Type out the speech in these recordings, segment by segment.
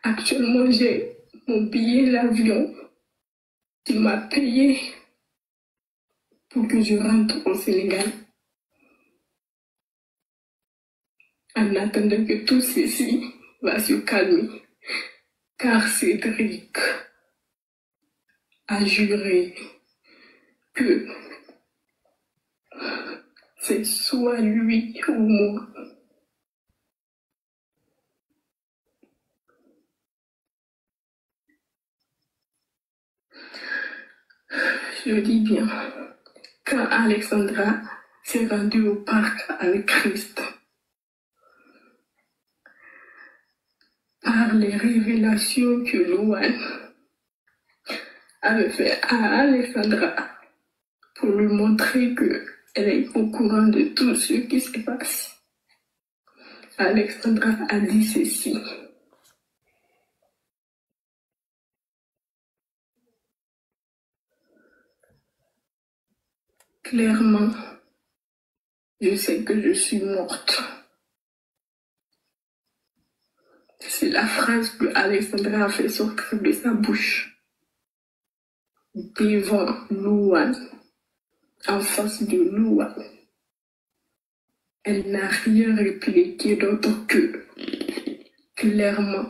Actuellement, j'ai mon billet d'avion qui m'a payé pour que je rentre au Sénégal. En attendant que tout ceci va se calmer. Car Cédric a juré que c'est soit lui ou moi. Je dis bien, quand Alexandra s'est rendue au parc avec Christ, par les révélations que Louane avait fait à Alexandra pour lui montrer qu'elle est au courant de tout ce qui se passe, Alexandra a dit ceci. Clairement, je sais que je suis morte. C'est la phrase que Alexandra a fait sortir de sa bouche. Devant Louane, en face de Louane. Elle n'a rien répliqué d'autre que clairement,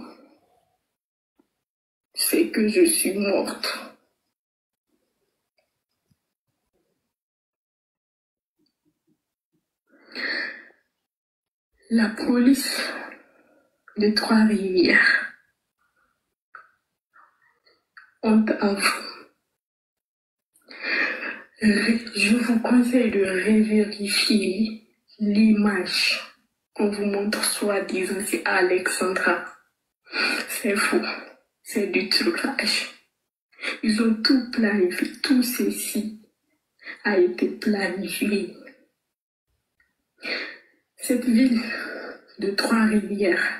c'est que je suis morte. La police de Trois-Rivières ont avoué. Je vous conseille de revérifier l'image qu'on vous montre soi-disant c'est Alexandra. C'est faux, c'est du trucage. Ils ont tout planifié, tout ceci a été planifié. Cette ville de Trois-Rivières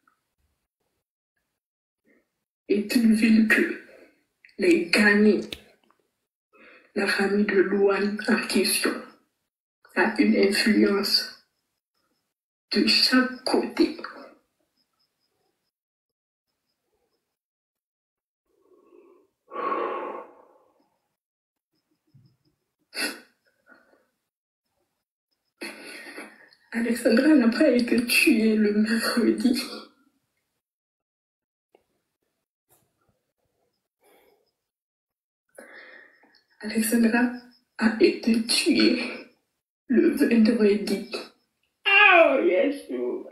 est une ville que les gagnés, la famille de Louane en question, a une influence de chaque côté. Alexandra n'a pas été tuée le mercredi. Alexandra a été tuée le vendredi. Oh, yes.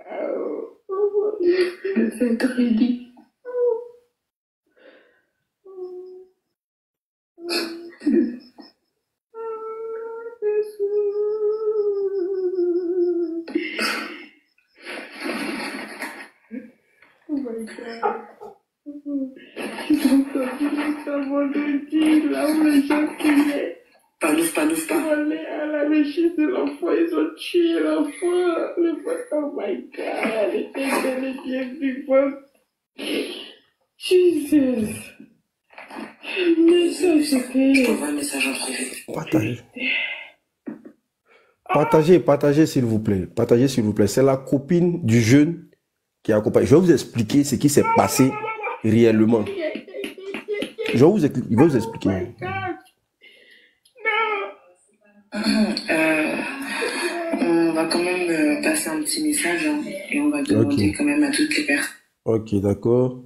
Le vendredi. Oh my God. Là où les gens criaient. Pas. Pour aller à la recherche de l'enfant, ils ont tué l'enfant. Oh my God, elle était bien vivante. Jesus. Je t'envoie un message en privé. Partagez s'il vous plaît. Partagez s'il vous plaît. C'est la copine du jeune qui accompagne. Je vais vous expliquer ce qui s'est passé réellement. Je vais vous expliquer. On va quand même passer un petit message hein, et on va demander quand même à toutes les personnes. Ok, d'accord.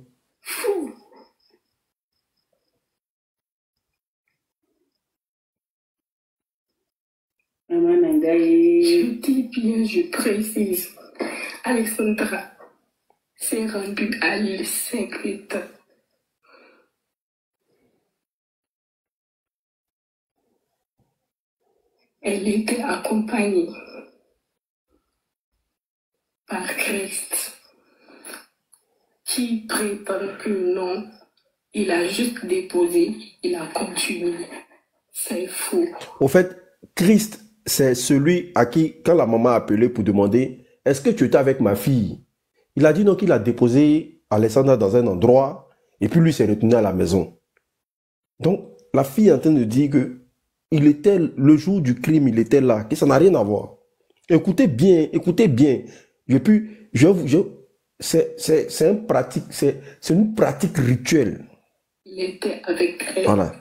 Je dis bien, je précise. Alexandra s'est rendue à l'île Saint-Quentin. Elle était accompagnée par Christ, qui prétend que non, il a juste déposé, il a continué. C'est faux. Au fait, Christ, c'est celui à qui, quand la maman a appelé pour demander « Est-ce que tu étais avec ma fille ?» Il a dit non, qu'il a déposé Alexandra dans un endroit et puis lui s'est retourné à la maison. Donc, la fille est en train de dire que il était, le jour du crime, il était là, que ça n'a rien à voir. Écoutez bien. c'est une pratique rituelle. Il était avec elle. Voilà.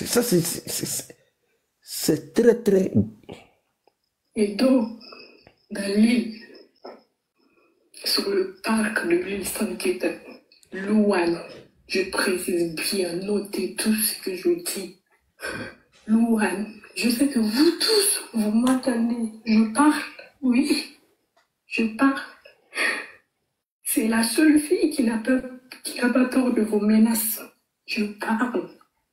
C'est très, très... Et donc, dans l'île, sur le parc de l'île Saint-Quentin, Louane, je précise bien, notez tout ce que je dis. Louane, je sais que vous tous, vous m'entendez. Je parle, oui, je parle. C'est la seule fille qui n'a pas peur de vos menaces. Je parle.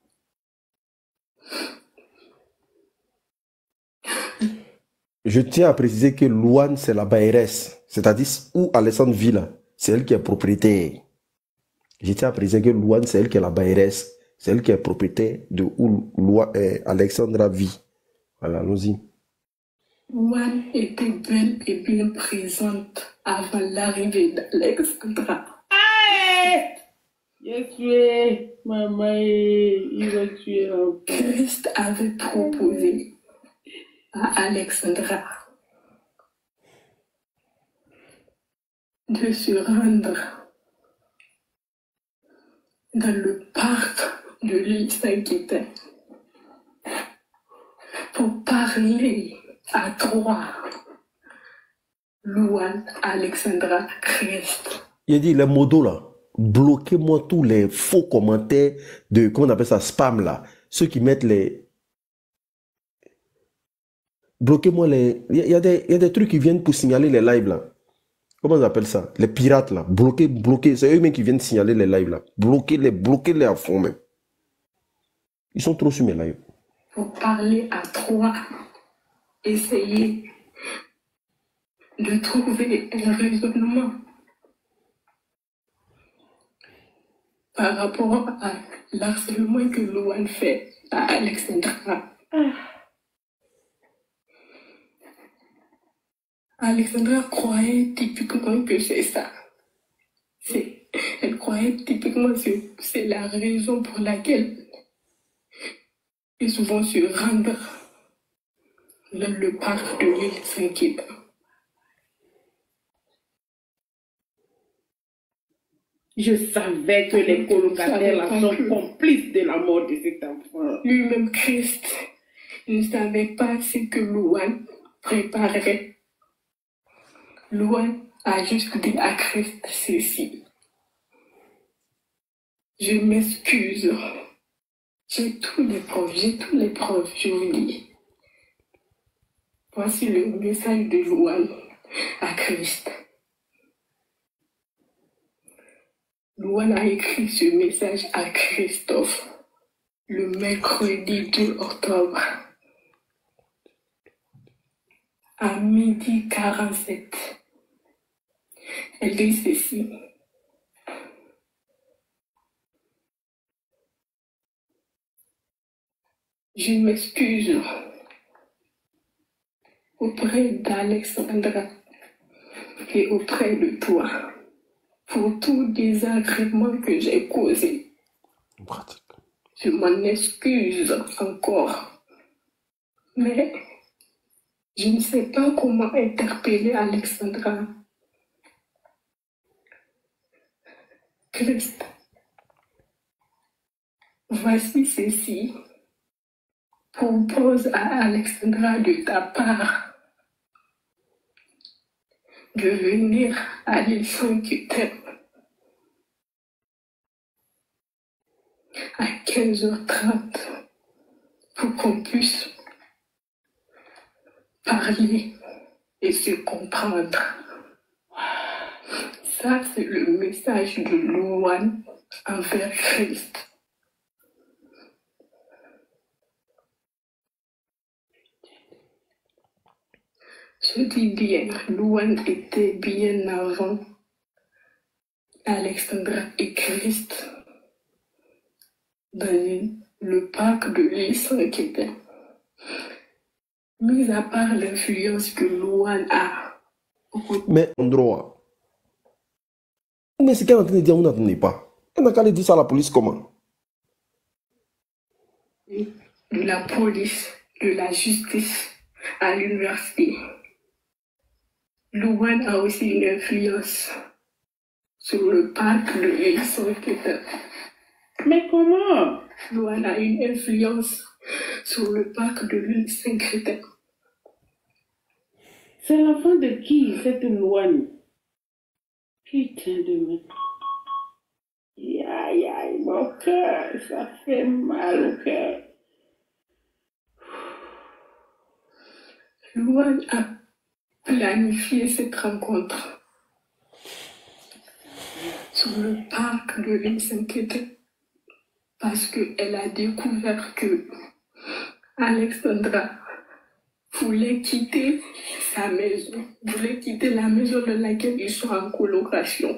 Je tiens à préciser que Louane, c'est la bailleresse, c'est-à-dire où Alexandre vit là, c'est elle qui est propriétaire. Je tiens à préciser que Louane, c'est elle qui est la bailleresse, c'est elle qui est propriétaire de où Alexandra vit. Voilà, allons-y. Louane était belle et bien présente avant l'arrivée d'Alexandra. Il a tué, maman, il va tuer un peu. Christ avait proposé à Alexandra de se rendre dans le parc de l'île Saint-Quentin pour parler à trois. Louane, Alexandra, Christ. Il a dit les modos là, bloquez-moi tous les faux commentaires de, comment on appelle ça, spam là. Ceux qui mettent les... Bloquez-moi les... Il y a des trucs qui viennent pour signaler les lives là. Comment on appelle ça? Les pirates là. Bloquez. C'est eux-mêmes qui viennent signaler les lives là. Bloquez-les à fond même. Ils sont trop sur mes lives. Pour parler à trois, essayer de trouver un raisonnement par rapport à l'harcèlement que Louane fait à Alexandra. Alexandra croyait typiquement que c'est ça. Elle croyait typiquement que c'est la raison pour laquelle ils souvent se rendre dans le parc de l'île Saint-Quentin. Je savais que les colocataires là sont complices de la mort de cet enfant. Lui-même, Christ, ne savait pas ce que Louane préparait. Louane a juste dit à Christ ceci. Je m'excuse. J'ai tous les preuves, je vous dis. Voici le message de Louane à Christ. Louane a écrit ce message à Christophe le mercredi 2 octobre à 12h47. Elle dit ceci. Je m'excuse auprès d'Alexandra et auprès de toi pour tout désagrément que j'ai causé. Je m'en excuse encore. Mais je ne sais pas comment interpeller Alexandra. Christ, voici ceci. Propose à Alexandra de ta part de venir à l'île Saint-Quentin à 15h30 pour qu'on puisse parler et se comprendre. Ça, c'est le message de Louane envers Christ. Je dis bien, Louane était bien avant Alexandra et Christ dans le parc de l'île Saint-Quentin. Mis à part l'influence que Louane a. Mais en droit. Mais c'est qu'elle est en train de dire, on n'attendait pas. Elle n'a qu'à dire ça à la police comment? De la police, de la justice à l'université. Louane a aussi une influence sur le parc de l'île Saint-Quentin. Mais comment? Louane a une influence sur le parc de l'île Saint-Quentin. C'est l'enfant de qui, cette Louane? Putain de merde. Aïe, aïe, mon cœur, ça fait mal au cœur. Louane a planifié cette rencontre sur le parc de l'île Saint-Quentin parce qu'elle a découvert que Alexandra voulait quitter sa maison, voulait quitter la maison dans laquelle ils sont en colocation.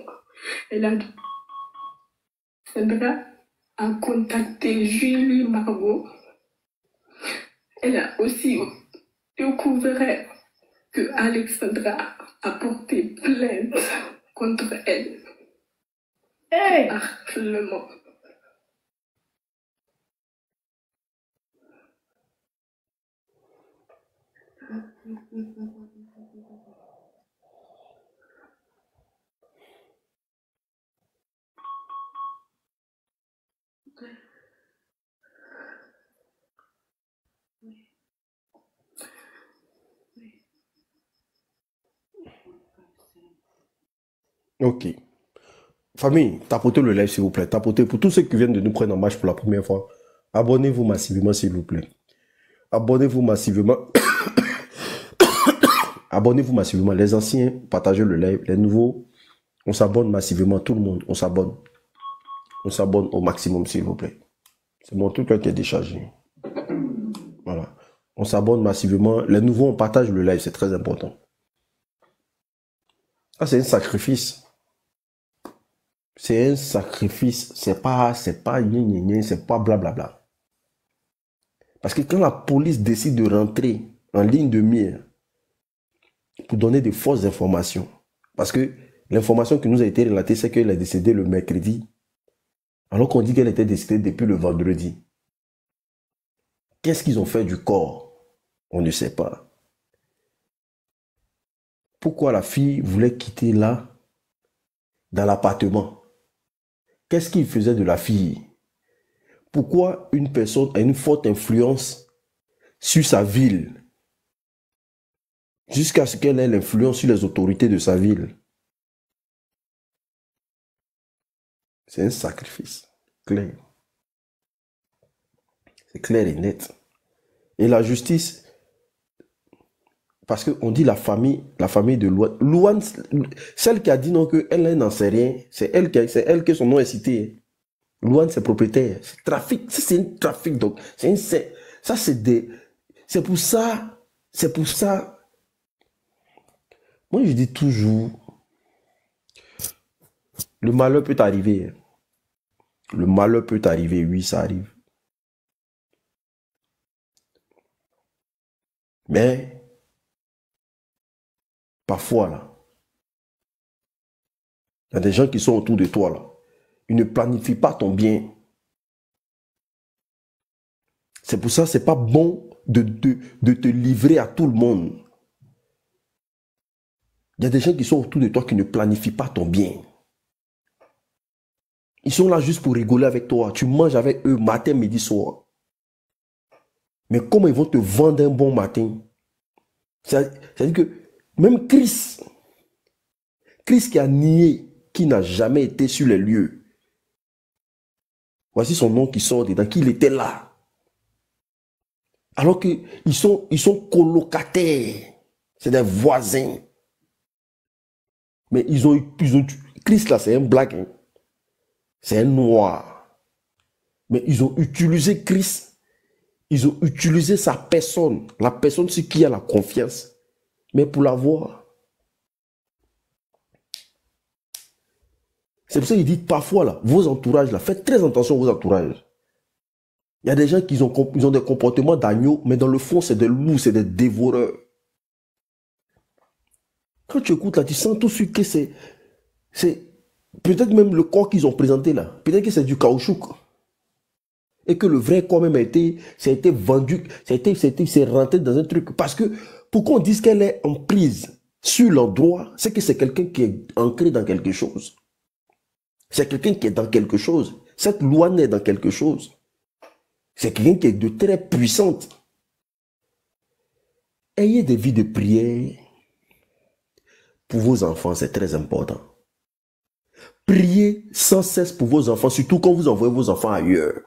Alexandra a contacté Julie Margot. Elle a aussi découvert que Alexandra a porté plainte contre elle. Hey! Harcèlement. Ok. Famille, tapotez le live s'il vous plaît. Tapotez pour tous ceux qui viennent de nous prendre en marche pour la première fois. Abonnez-vous massivement s'il vous plaît. Abonnez-vous massivement. Abonnez-vous massivement. Les anciens, partagez le live. Les nouveaux, on s'abonne massivement. Tout le monde, on s'abonne. On s'abonne au maximum s'il vous plaît. C'est mon truc qui est déchargé. Voilà. On s'abonne massivement. Les nouveaux, on partage le live. C'est très important. Ah, c'est un sacrifice. C'est un sacrifice. C'est pas gna, c'est pas blablabla. Parce que quand la police décide de rentrer en ligne de mire pour donner de fausses informations, parce que l'information qui nous a été relatée, c'est qu'elle est décédée le mercredi, alors qu'on dit qu'elle était décédée depuis le vendredi. Qu'est-ce qu'ils ont fait du corps? On ne sait pas. Pourquoi la fille voulait quitter là, dans l'appartement? Qu'est-ce qu'il faisait de la fille? Pourquoi une personne a une forte influence sur sa ville jusqu'à ce qu'elle ait l'influence sur les autorités de sa ville? C'est un sacrifice clair. C'est clair et net. Et la justice, parce qu'on dit la famille de Louane. Louane, celle qui a dit non qu'elle n'en sait rien, c'est elle que son nom est cité. Louane, c'est propriétaire. C'est trafic. C'est un trafic. Donc, c'est pour ça. Moi, je dis toujours, le malheur peut arriver. Le malheur peut arriver, oui, ça arrive. Mais, parfois, là, il y a des gens qui sont autour de toi, là. Ils ne planifient pas ton bien. C'est pour ça, c'est pas bon de te livrer à tout le monde. Il y a des gens qui sont autour de toi qui ne planifient pas ton bien. Ils sont là juste pour rigoler avec toi. Tu manges avec eux matin, midi, soir. Mais comment ils vont te vendre un bon matin? C'est-à-dire que même Chris qui a nié, qui n'a jamais été sur les lieux, voici son nom qui sort dedans, qu'il était là. Alors qu'ils sont colocataires. C'est des voisins. Mais Chris là, c'est un black. Hein. C'est un noir. Mais ils ont utilisé Chris. Ils ont utilisé sa personne. La personne sur qui a la confiance. Mais pour l'avoir. C'est pour ça qu'il dit parfois là, vos entourages là, faites très attention à vos entourages. Il y a des gens qui ont des comportements d'agneau, mais dans le fond, c'est des loups, c'est des dévoreurs. Quand tu écoutes là, tu sens tout de suite que c'est peut-être même le corps qu'ils ont présenté là. Peut-être que c'est du caoutchouc. Et que le vrai corps même ça a été vendu, c'est rentré dans un truc. Parce que, pourquoi on dit qu'elle est en prise sur l'endroit, c'est que c'est quelqu'un qui est ancré dans quelque chose. C'est quelqu'un qui est dans quelque chose. Cette loi naît dans quelque chose. C'est quelqu'un qui est de très puissante. Ayez des vies de prière pour vos enfants, c'est très important. Priez sans cesse pour vos enfants, surtout quand vous envoyez vos enfants ailleurs.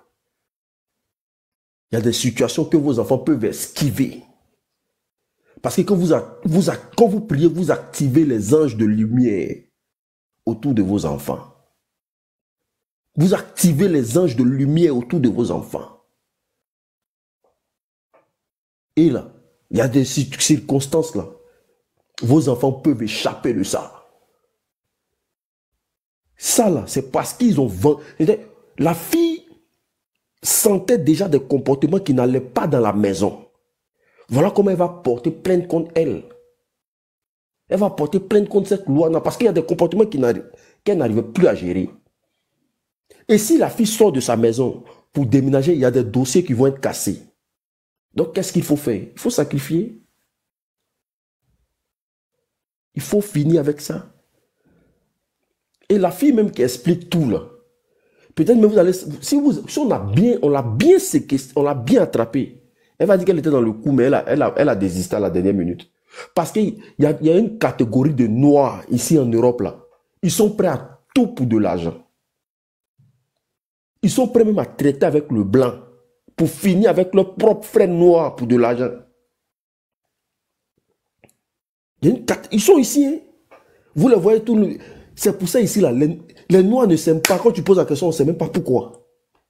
Il y a des situations que vos enfants peuvent esquiver. Parce que quand vous priez, vous activez les anges de lumière autour de vos enfants. Vous activez les anges de lumière autour de vos enfants. Et là, il y a des circonstances là. Vos enfants peuvent échapper de ça. Ça là, c'est parce qu'ils ont... La fille sentait déjà des comportements qui n'allaient pas dans la maison. Voilà comment elle va porter plainte contre elle. Elle va porter plainte contre cette loi parce qu'il y a des comportements qu'elle n'arrive plus à gérer. Et si la fille sort de sa maison pour déménager, il y a des dossiers qui vont être cassés. Donc qu'est-ce qu'il faut faire? Il faut sacrifier. Il faut finir avec ça. Et la fille même qui explique tout là, peut-être même vous allez, si on l'a bien séquestré, on l'a bien attrapé, elle va dire qu'elle était dans le coup, mais elle a désisté à la dernière minute. Parce qu'il y a une catégorie de noirs ici en Europe là. Ils sont prêts à tout pour de l'argent. Ils sont prêts même à traiter avec le blanc pour finir avec leur propre frère noir pour de l'argent. Ils sont ici. Hein? Vous les voyez tout. C'est pour ça ici là, les noirs ne s'aiment pas. Quand tu poses la question, on ne sait même pas pourquoi.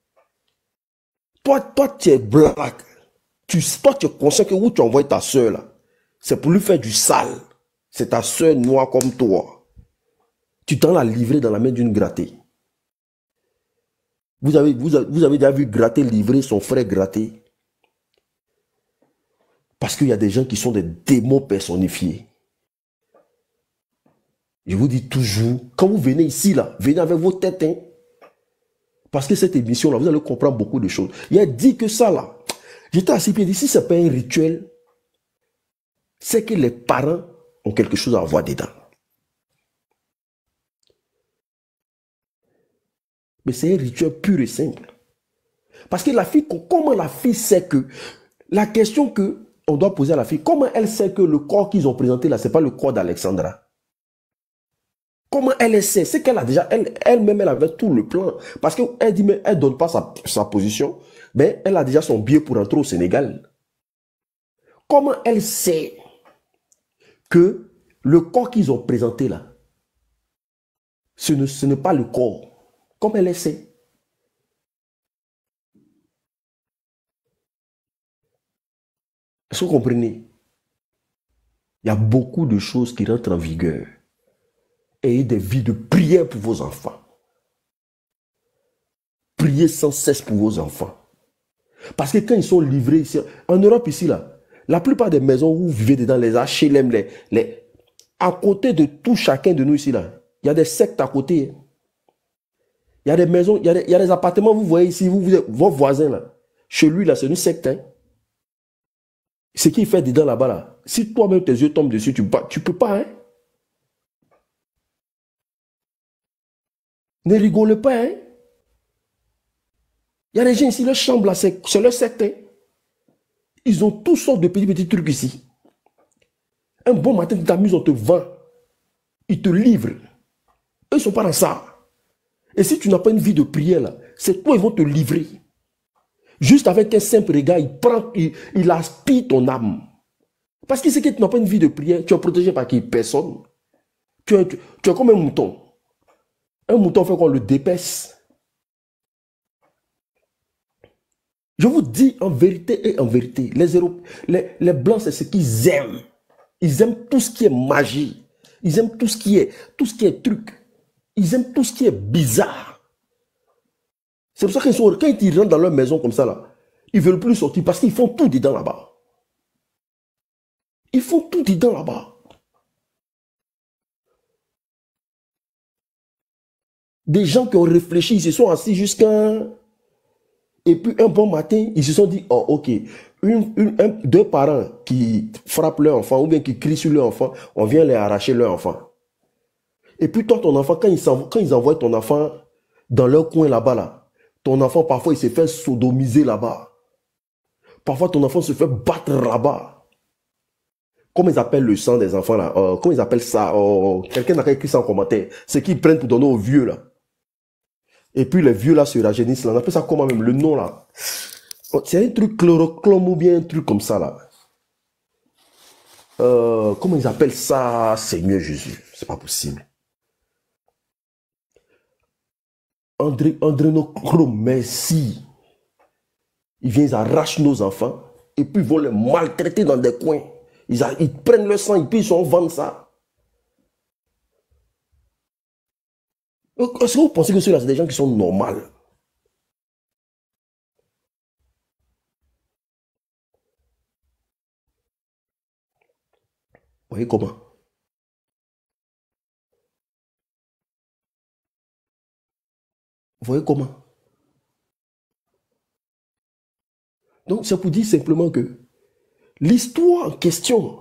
Toi tu es black. Toi tu es conscient que où tu envoies ta soeur là, c'est pour lui faire du sale. C'est ta soeur noire comme toi. Tu t'en l'as livré dans la main d'une grattée. Vous avez déjà vu gratter livrer son frère gratter. Parce qu'il y a des gens qui sont des démons personnifiés. Je vous dis toujours, quand vous venez ici, là, venez avec vos têtes. Hein, parce que cette émission-là, vous allez comprendre beaucoup de choses. Il a dit que ça, là, j'étais assis et dit, si ce n'est pas un rituel, c'est que les parents ont quelque chose à avoir dedans. Mais c'est un rituel pur et simple. Parce que la fille, comment la fille sait que, la question qu'on doit poser à la fille, comment elle sait que le corps qu'ils ont présenté là, ce n'est pas le corps d'Alexandra? Comment elle sait? C'est qu'elle a déjà, elle-même, elle avait tout le plan. Parce qu'elle dit, mais elle ne donne pas sa position, mais elle a déjà son billet pour rentrer au Sénégal. Comment elle sait que le corps qu'ils ont présenté là, ce n'est pas le corps? Comment elle sait? Est-ce que vous comprenez? Il y a beaucoup de choses qui rentrent en vigueur. Ayez des vies de prière pour vos enfants. Priez sans cesse pour vos enfants. Parce que quand ils sont livrés ici, en Europe ici, là, la plupart des maisons où vous vivez dedans, les HLM, à côté de tout chacun de nous ici, là, il y a des sectes à côté. Il y a des maisons, il y a des appartements, vous voyez ici, vos voisins, là, chez lui, là, c'est une secte. Hein. Ce qu'il fait dedans là-bas, là, si toi-même tes yeux tombent dessus, tu peux pas, hein. Ne rigolez pas, hein. Il y a des gens ici, leur chambre là, c'est leur secte. Hein. Ils ont toutes sortes de petits trucs ici. Un bon matin, tu t'amuses, on te vend. Ils te livrent. Eux, ils ne sont pas dans ça. Et si tu n'as pas une vie de prière, là, c'est toi, ils vont te livrer. Juste avec un simple regard, il aspire ton âme. Parce qu'il sait que tu n'as pas une vie de prière, tu es protégé par qui? Personne. Tu es comme un mouton. Un mouton fait qu'on le dépaisse. Je vous dis en vérité et en vérité, les Blancs, c'est ce qu'ils aiment. Ils aiment tout ce qui est magie. Ils aiment tout ce qui est truc. Ils aiment tout ce qui est bizarre. C'est pour ça qu'ils sont, quand ils rentrent dans leur maison comme ça, là, ils ne veulent plus sortir parce qu'ils font tout dedans là-bas. Ils font tout dedans là-bas. Des gens qui ont réfléchi, ils se sont assis jusqu'à... Et puis un bon matin, ils se sont dit, oh ok, deux parents qui frappent leur enfant ou bien qui crient sur leur enfant, on vient les arracher leur enfant. Et puis toi, ton enfant, quand ils envoient ton enfant dans leur coin là-bas, là, ton enfant, parfois, il se fait sodomiser là-bas. Parfois, ton enfant se fait battre là-bas. Comment ils appellent le sang des enfants là? Comment ils appellent ça? Quelqu'un n'a qu'à écrire ça en commentaire. C'est qu'ils prennent pour donner aux vieux là. Et puis les vieux là se rajeunissent là. On appelle ça comment même? Le nom là. C'est un truc chlorochrome ou bien un truc comme ça là. Comment ils appellent ça? Seigneur Jésus. C'est pas possible. Adrénochrome, merci. Ils viennent, ils arrachent nos enfants et puis ils vont les maltraiter dans des coins. Ils prennent le sang et puis ils sont vendent ça. Est-ce que vous pensez que ceux-là, c'est des gens qui sont normaux? Vous voyez comment? Vous voyez comment? Donc, c'est pour dire simplement que l'histoire en question,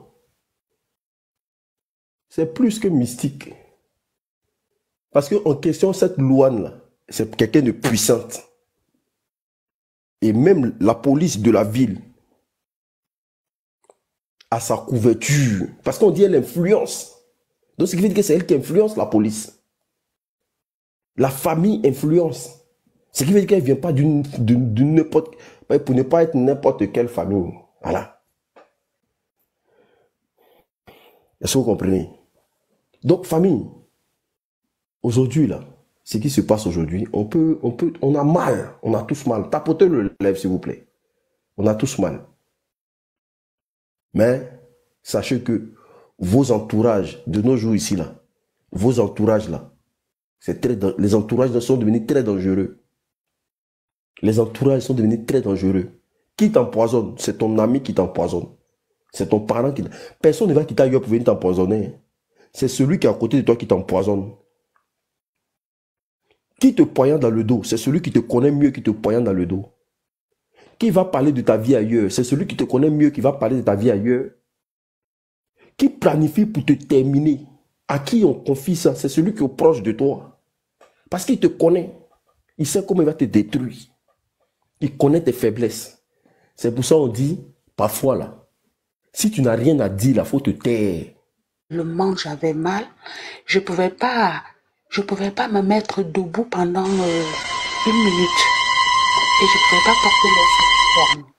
c'est plus que mystique. Parce qu'en question, cette Louane-là, c'est quelqu'un de puissante. Et même la police de la ville a sa couverture. Parce qu'on dit elle influence. Donc, ce qui veut dire que c'est elle qui influence la police. La famille influence. Ce qui veut dire qu'elle ne vient pas d'une n'importe... Pour ne pas être n'importe quelle famille. Voilà. Est-ce que vous comprenez? Donc, famille, aujourd'hui, là, ce qui se passe aujourd'hui, on a mal. On a tous mal. Tapotez le lèvre, s'il vous plaît. On a tous mal. Mais, sachez que vos entourages, de nos jours ici, là, vos entourages, là, les entourages sont devenus très dangereux. Les entourages sont devenus très dangereux. Qui t'empoisonne? C'est ton ami qui t'empoisonne. C'est ton parent qui... Personne ne va quitter ailleurs pour venir t'empoisonner. C'est celui qui est à côté de toi qui t'empoisonne. Qui te poignarde dans le dos? C'est celui qui te connaît mieux qui te poignarde dans le dos. Qui va parler de ta vie ailleurs? C'est celui qui te connaît mieux qui va parler de ta vie ailleurs. Qui planifie pour te terminer? À qui on confie ça? C'est celui qui est proche de toi. Parce qu'il te connaît. Il sait comment il va te détruire. Il connaît tes faiblesses. C'est pour ça qu'on dit, parfois là, si tu n'as rien à dire, il faut te taire. Le manche avait mal. Je pouvais pas me mettre debout pendant 1 minute. Et je pouvais pas porter les choses fermes.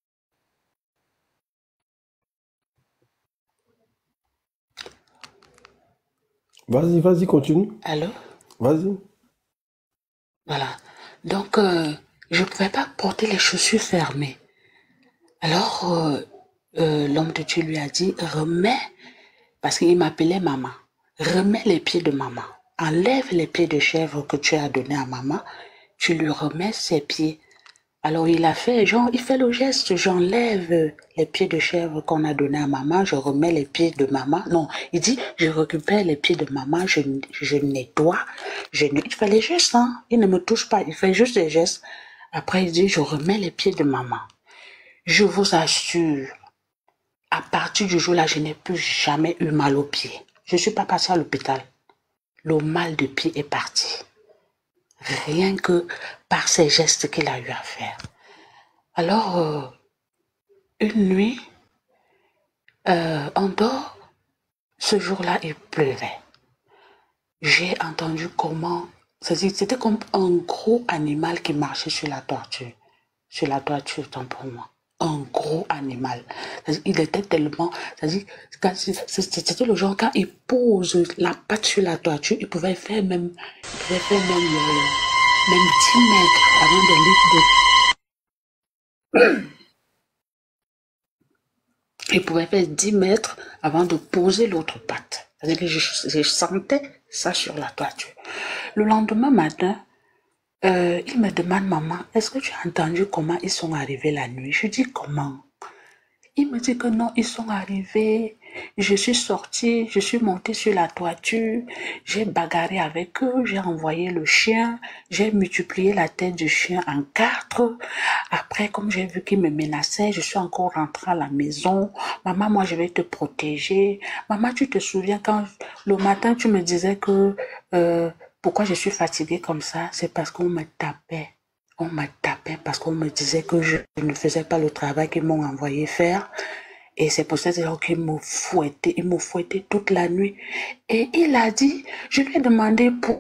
Vas-y, continue. Allô? Vas-y. Voilà. Donc, je pouvais pas porter les chaussures fermées. Alors, l'homme de Dieu lui a dit, remets, parce qu'il m'appelait maman, remets les pieds de maman. Enlève les pieds de chèvre que tu as donné à maman, tu lui remets ses pieds. Alors il a fait, il fait le geste, j'enlève les pieds de chèvre qu'on a donné à maman, je remets les pieds de maman. Non, il dit, je récupère les pieds de maman, je nettoie. Il fait les gestes, hein. Il ne me touche pas, il fait juste des gestes. Après il dit, je remets les pieds de maman. Je vous assure, à partir du jour-là, je n'ai plus jamais eu mal aux pieds. Je ne suis pas passée à l'hôpital. Le mal de pied est parti. Rien que par ces gestes qu'il a eu à faire. Alors, une nuit, on dort. Ce jour-là, il pleuvait. J'ai entendu comment... C'était comme un gros animal qui marchait sur la toiture. Sur la toiture, tant pour moi. Un gros animal. Il était tellement... C'était le genre, quand il pose la patte sur la toiture, il pouvait faire même 10 mètres avant de il pouvait faire 10 mètres avant de poser l'autre patte. C'est-à-dire que je sentais ça sur la toiture. Le lendemain matin, il me demande, maman, est-ce que tu as entendu comment ils sont arrivés la nuit? Je dis, comment? Il me dit que non, ils sont arrivés, Je suis sortie, je suis montée sur la toiture, j'ai bagarré avec eux, j'ai envoyé le chien, j'ai multiplié la tête du chien en 4. Après, comme j'ai vu qu'il me menaçait, je suis encore rentrée à la maison. Maman, moi, je vais te protéger. Maman, tu te souviens quand le matin, tu me disais que pourquoi je suis fatiguée comme ça? C'est parce qu'on me tapait. On m'a tapé parce qu'on me disait que je ne faisais pas le travail qu'ils m'ont envoyé faire. Et c'est pour ça qu'ils m'ont fouetté. Ils m'ont fouetté toute la nuit. Et il a dit, je lui ai demandé pour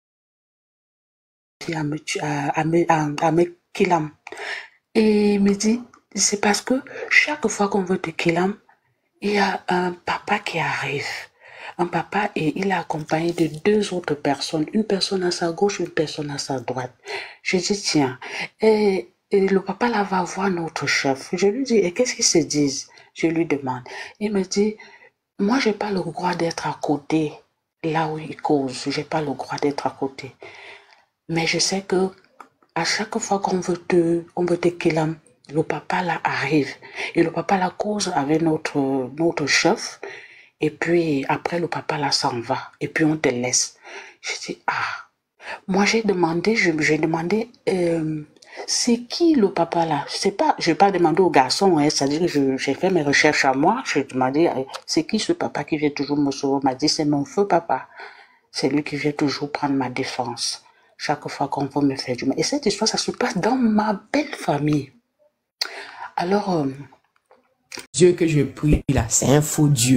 à me killam. Et il me dit, c'est parce que chaque fois qu'on veut te killam, il y a un papa qui arrive. Un papa, et il est accompagné de 2 autres personnes. Une personne à sa gauche, une personne à sa droite. Je dis, tiens, et le papa là va voir notre chef. Je lui dis, et qu'est-ce qu'ils se disent? Je lui demande. Il me dit, moi, j'ai pas le droit d'être à côté, là où il cause. J'ai pas le droit d'être à côté. Mais je sais que à chaque fois qu'on veut te killam, le papa là arrive. Et le papa là cause avec notre chef. Et puis, après, le papa là s'en va. Et puis, on te laisse. Je dis, moi, j'ai demandé, c'est qui le papa là? Je sais pas, je vais pas demander au garçon, hein, c'est-à-dire que j'ai fait mes recherches à moi. J'ai demandé, c'est qui ce papa qui vient toujours me sauver? Il m'a dit, c'est mon feu papa. C'est lui qui vient toujours prendre ma défense. Chaque fois qu'on veut me faire du mal. Et cette histoire, ça se passe dans ma belle famille. Alors, Dieu que je prie là, c'est un faux Dieu.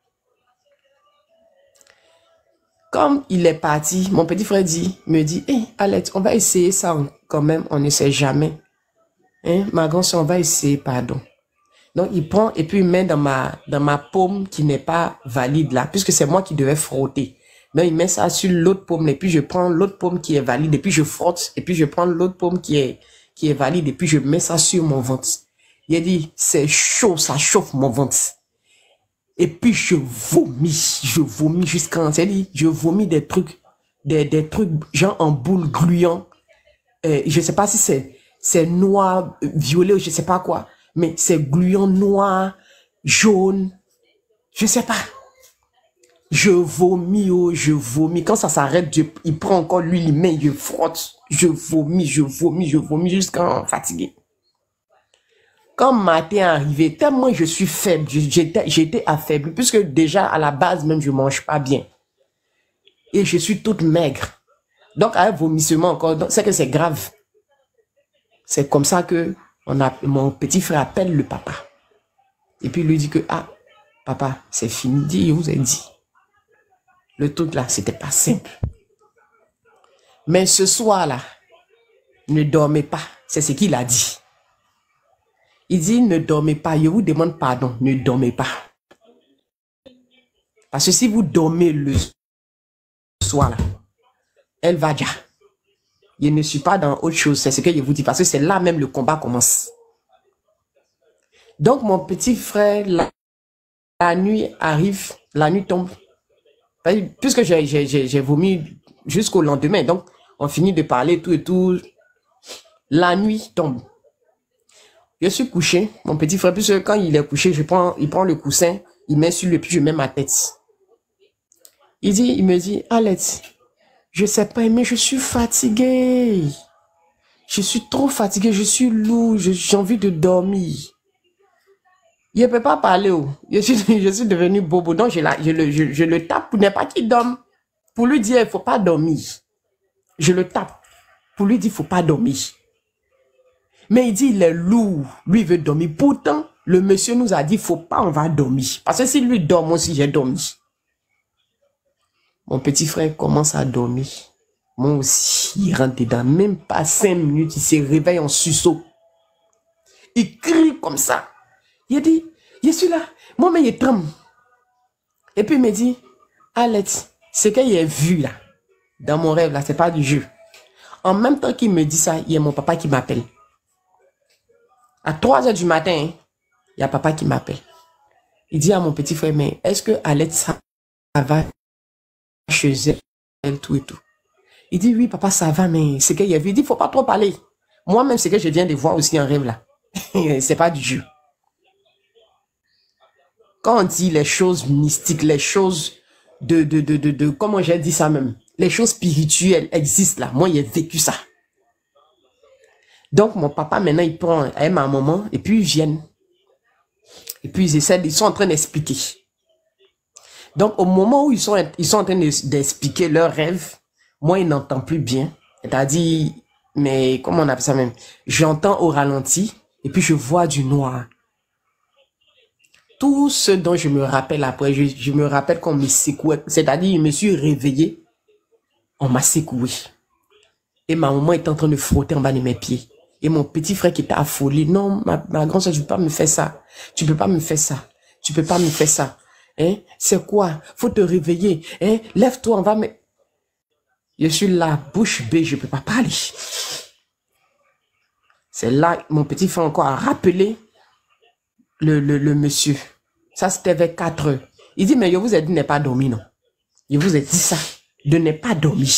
Comme il est parti, mon petit frère me dit, hey, Alex, on va essayer ça quand même, on ne sait jamais. Hein, ma grand-soeur, on va essayer, pardon. Donc, il prend et puis il met dans ma paume qui n'est pas valide là, puisque c'est moi qui devais frotter. Donc, il met ça sur l'autre paume et puis je prends l'autre paume qui est valide et puis je frotte et puis je prends l'autre paume qui est valide et puis je mets ça sur mon ventre. Il a dit, c'est chaud, ça chauffe mon ventre. Et puis je vomis jusqu'à, c'est-à-dire, je vomis des trucs genre en boule gluant. Je sais pas si c'est noir, violet, je sais pas quoi, mais c'est gluant noir, jaune, je sais pas. Je vomis, je vomis. Quand ça s'arrête, il prend encore l'huile, il met, je frotte, je vomis jusqu'à fatigué. Quand matin est arrivé, tellement je suis faible, j'étais affaibli, puisque déjà à la base même je mange pas bien. Et je suis toute maigre. Donc avec vomissement encore, c'est que c'est grave. C'est comme ça que mon petit frère appelle le papa. Et puis il lui dit que, papa, c'est fini, je vous ai dit. Le truc là, c'était pas simple. Mais ce soir-là, ne dormez pas, c'est ce qu'il a dit. Il dit, ne dormez pas, je vous demande pardon, ne dormez pas. Parce que si vous dormez le soir, là, elle va dire, je ne suis pas dans autre chose, c'est ce que je vous dis, parce que c'est là même le combat commence. Donc mon petit frère, la nuit arrive, la nuit tombe. Puisque j'ai vomi jusqu'au lendemain, donc on finit de parler tout et tout, la nuit tombe. Je suis couché, mon petit frère, puisque quand il est couché, il prend le coussin, il met sur le pied, je mets ma tête. Il me dit, Alex, je sais pas, mais je suis fatigué. Je suis trop fatigué, je suis lourd, j'ai envie de dormir. Il ne peut pas parler. Je suis devenu bobo, donc je le tape pour ne pas qu'il dorme. Pour lui dire, il ne faut pas dormir. Je le tape. Pour lui dire, il ne faut pas dormir. Mais il dit, il est lourd. Lui, il veut dormir. Pourtant, le monsieur nous a dit, il ne faut pas, on va dormir. Parce que si lui dort, moi aussi, j'ai dormi. Mon petit frère commence à dormir. Moi aussi, il rentre dedans. Même pas 5 minutes, il se réveille en sursaut. Il crie comme ça. Il dit, je suis là. Moi, mais il tremble. Et puis, il me dit, Alex, ce qu'il a vu là, dans mon rêve là, c'est pas du jeu. En même temps qu'il me dit ça, il y a mon papa qui m'appelle. À 3 heures du matin, il y a papa qui m'appelle. Il dit à mon petit frère, mais est-ce que Alex, ça va chez elle, tout et tout? Il dit, oui, papa, ça va, mais ce qu'il a vu, il dit, il ne faut pas trop parler. Moi-même, c'est que je viens de voir aussi en rêve là. C'est pas du jeu. quand on dit les choses mystiques, les choses comment j'ai dit ça même, les choses spirituelles existent là. Moi, j'ai vécu ça. Donc, mon papa, maintenant, il prend ma maman et puis ils viennent. Et puis, ils sont en train d'expliquer. Donc, au moment où ils sont en train d'expliquer leurs rêves, moi, il n'entend plus bien. C'est-à-dire, mais comment on appelle ça même? J'entends au ralenti et puis je vois du noir. Tout ce dont je me rappelle après, je me rappelle qu'on me secouait. C'est-à-dire, je me suis réveillé, on m'a secoué. Et ma maman était en train de frotter en bas de mes pieds. Et mon petit frère qui était affolé, non, ma grande soeur, tu peux pas me faire ça. Tu peux pas me faire ça. Tu peux pas me faire ça. Hein? C'est quoi? Faut te réveiller. Hein? Lève-toi, on va me... Je suis là, bouche bée, je peux pas parler. C'est là, mon petit frère encore a rappelé le monsieur. Ça, c'était vers 4 heures. Il dit, mais je vous ai dit de ne pas dormir, non? Je vous ai dit ça, de ne pas dormir.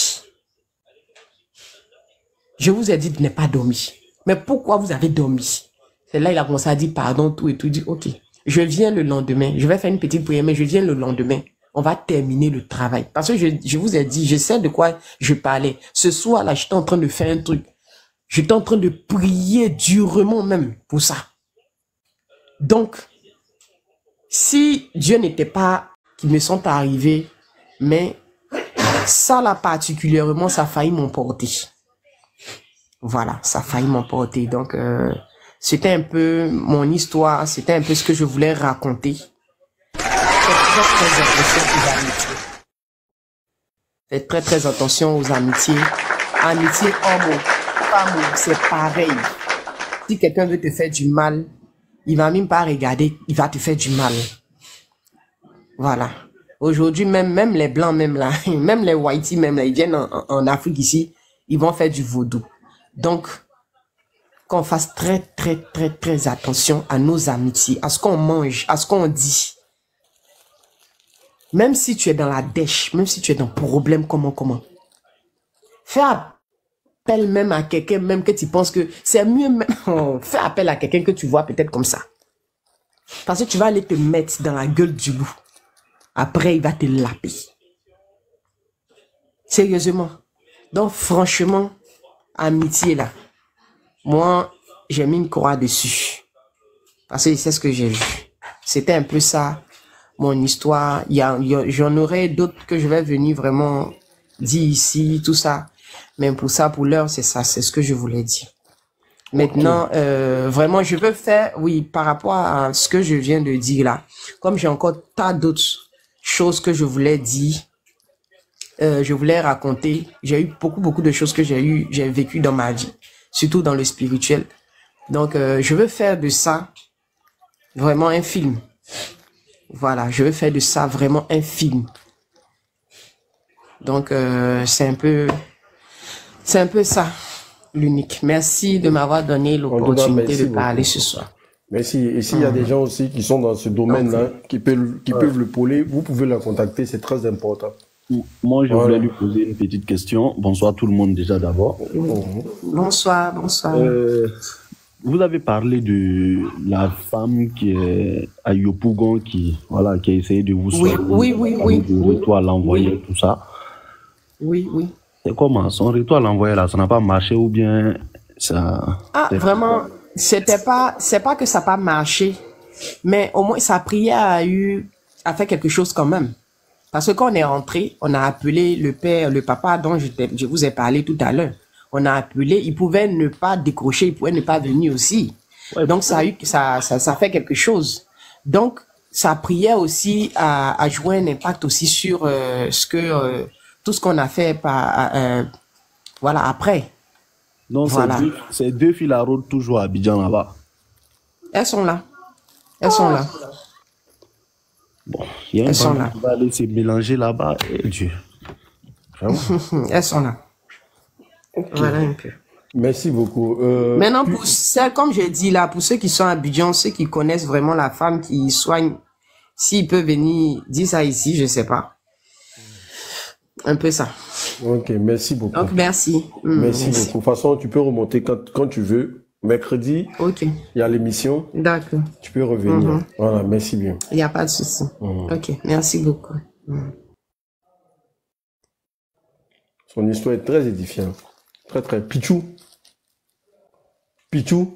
Je vous ai dit de ne pas dormir. Mais pourquoi vous avez dormi? C'est là, il a commencé à dire pardon, tout et tout. Il dit, ok, je viens le lendemain. Je vais faire une petite prière, mais je viens le lendemain. On va terminer le travail. Parce que je vous ai dit, je sais de quoi je parlais. Ce soir-là, j'étais en train de faire un truc. J'étais en train de prier durement même pour ça. Donc, si Dieu n'était pas, qu'ils me sont arrivés, mais ça là particulièrement, ça a failli m'emporter. Voilà, ça a failli m'emporter. Donc, c'était un peu mon histoire, c'était un peu ce que je voulais raconter. Faites très attention aux amitiés. Amitié homme, femme, c'est pareil. Si quelqu'un veut te faire du mal, il va même pas regarder, il va te faire du mal. Voilà. Aujourd'hui, même les blancs, même là, même les whiteys, même là, ils viennent en Afrique ici, ils vont faire du vaudou. Donc, qu'on fasse très attention à nos amitiés, à ce qu'on mange, à ce qu'on dit. Même si tu es dans la dèche, même si tu es dans problème, comment. Fais appel même à quelqu'un, même que tu penses que c'est mieux, fais appel à quelqu'un que tu vois peut-être comme ça. Parce que tu vas aller te mettre dans la gueule du loup. Après, il va te laper. Sérieusement. Donc, franchement, amitié là. Moi, j'ai mis une croix dessus. Parce que c'est ce que j'ai vu. C'était un peu ça, mon histoire. J'en aurais d'autres que je vais venir vraiment dire ici, tout ça. Mais pour ça, pour l'heure, c'est ça, c'est ce que je voulais dire. Maintenant, vraiment, je veux faire, oui, par rapport à ce que je viens de dire là, comme j'ai encore tas d'autres choses que je voulais dire, je voulais raconter. J'ai eu beaucoup de choses que j'ai vécues dans ma vie, surtout dans le spirituel. Donc, je veux faire de ça vraiment un film. Voilà, je veux faire de ça vraiment un film. Donc, c'est un peu ça, l'unique. Merci de m'avoir donné l'opportunité de parler ce soir. Merci. Et s'il y a des gens aussi qui sont dans ce domaine-là, qui peuvent le pôler, vous pouvez la contacter, c'est très important. Moi, je voulais lui poser une petite question. Bonsoir tout le monde déjà d'abord. Bonsoir. Vous avez parlé de la femme qui est à Yopougon qui a essayé de vous soigner. Oui. De retour à l'envoyer, tout ça. Oui. C'est comment? Son retour à l'envoyer là, ça n'a pas marché ou bien ça... Ah, vraiment, c'est pas que ça n'a pas marché, mais au moins sa prière a fait quelque chose quand même. Parce que quand on est rentré, on a appelé le papa dont je vous ai parlé tout à l'heure. On a appelé, il pouvait ne pas décrocher, il pouvait ne pas venir aussi. Ouais, donc ça fait quelque chose. Donc sa prière aussi a joué un impact aussi sur tout ce qu'on a fait après. Donc voilà. Ces deux filles à route toujours à Abidjan là-bas. Elles sont là. Bon, il y a une femme qui va aller se mélanger là-bas. Et Dieu. Elles sont là. Okay. Voilà un peu. Merci beaucoup. Maintenant, comme j'ai dit là, pour ceux qui sont à Abidjan, ceux qui connaissent vraiment la femme qui soigne, s'ils peuvent venir dire ça ici, je sais pas. Un peu ça. Ok, merci beaucoup. Donc, merci. Merci beaucoup. De toute façon, tu peux remonter quand tu veux. Mercredi, Ok, il y a l'émission. d'accord. Tu peux revenir. Mhm. Voilà, merci bien. Il n'y a pas de souci. Ok, merci beaucoup. Son histoire est très édifiante. Très, très. Pichou. Pichou.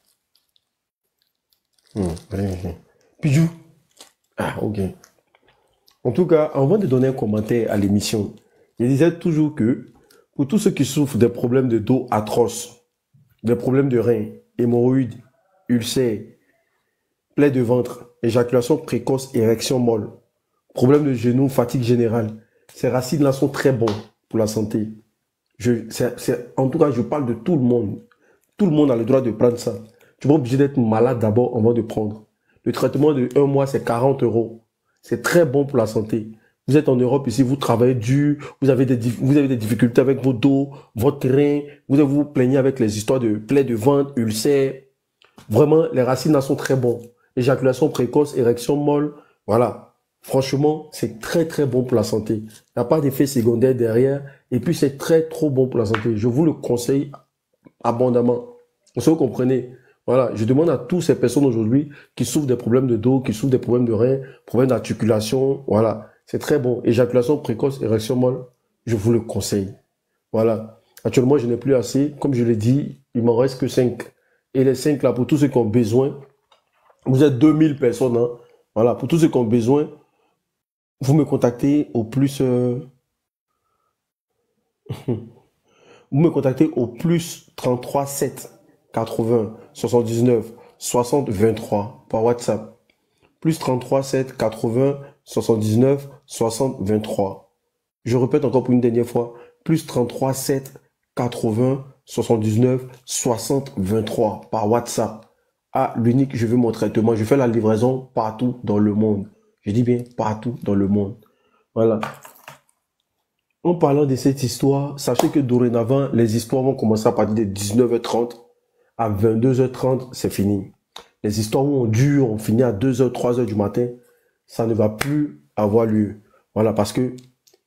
Pichou. Ah, ok. En tout cas, avant de donner un commentaire à l'émission, je disais toujours que pour tous ceux qui souffrent des problèmes de dos atroces, des problèmes de reins, hémorroïdes, ulcères, plaies de ventre, éjaculation précoce, érection molle, problèmes de genoux, fatigue générale, ces racines-là sont très bons pour la santé. En tout cas, je parle de tout le monde. Tout le monde a le droit de prendre ça. Tu n'es pas obligé d'être malade d'abord avant de prendre. Le traitement de 1 mois, c'est 40 €. C'est très bon pour la santé. Vous êtes en Europe ici, vous travaillez dur, vous avez des difficultés avec vos dos, votre rein, vous plaignez avec les histoires de plaies de ventre, ulcères. Vraiment, les racines là sont très bons. Éjaculation précoce, érection molle, voilà. Franchement, c'est très très bon pour la santé. Il n'y a pas d'effet secondaire derrière. Et puis, c'est trop bon pour la santé. Je vous le conseille abondamment. Vous comprenez? Voilà, je demande à toutes ces personnes aujourd'hui qui souffrent des problèmes de dos, qui souffrent des problèmes de reins, problèmes d'articulation, voilà, c'est très bon. Éjaculation précoce, érection molle, je vous le conseille. Voilà. Actuellement, je n'ai plus assez. Comme je l'ai dit, il m'en reste que 5. Et les 5 là, pour tous ceux qui ont besoin, vous êtes 2000 personnes, hein. Voilà, pour tous ceux qui ont besoin, vous me contactez au plus... Vous me contactez au plus 33 7 80 79 60 23 par WhatsApp. Plus 33 7 80 79 60 23. Je répète encore pour une dernière fois. Plus 33 7 80 79 60 23 par WhatsApp. Ah, l'unique, je veux mon traitement. Je fais la livraison partout dans le monde. Je dis bien partout dans le monde. Voilà. En parlant de cette histoire, sachez que dorénavant, les histoires vont commencer à partir de 19h30 à 22h30, c'est fini. Les histoires où on dure, on finit à 2h, 3h du matin, ça ne va plus avoir lieu. Voilà, parce que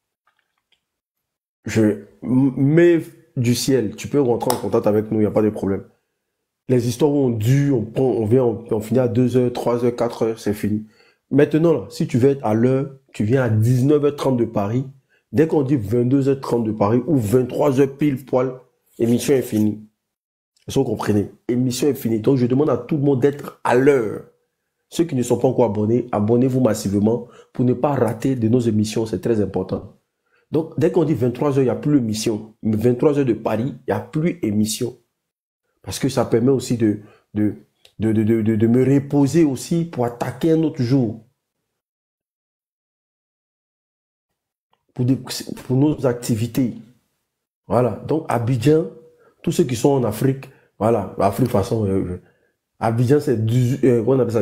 je mets du ciel, tu peux rentrer en contact avec nous, il n'y a pas de problème. Les histoires où on dure, on finit à 2h, 3h, 4h, c'est fini. Maintenant, là, si tu veux être à l'heure, tu viens à 19h30 de Paris. Dès qu'on dit 22h30 de Paris ou 23h pile poil, émission est finie. Est-ce que vous comprenez? Émission est finie. Donc, je demande à tout le monde d'être à l'heure. Ceux qui ne sont pas encore abonnés, abonnez-vous massivement pour ne pas rater de nos émissions. C'est très important. Donc, dès qu'on dit 23h, il n'y a plus d'émission. 23h de Paris, il n'y a plus d'émission. Parce que ça permet aussi de me reposer aussi pour attaquer un autre jour. Pour nos activités. Voilà. Donc, Abidjan, tous ceux qui sont en Afrique, voilà, Afrique de façon, Abidjan, c'est on appelle ça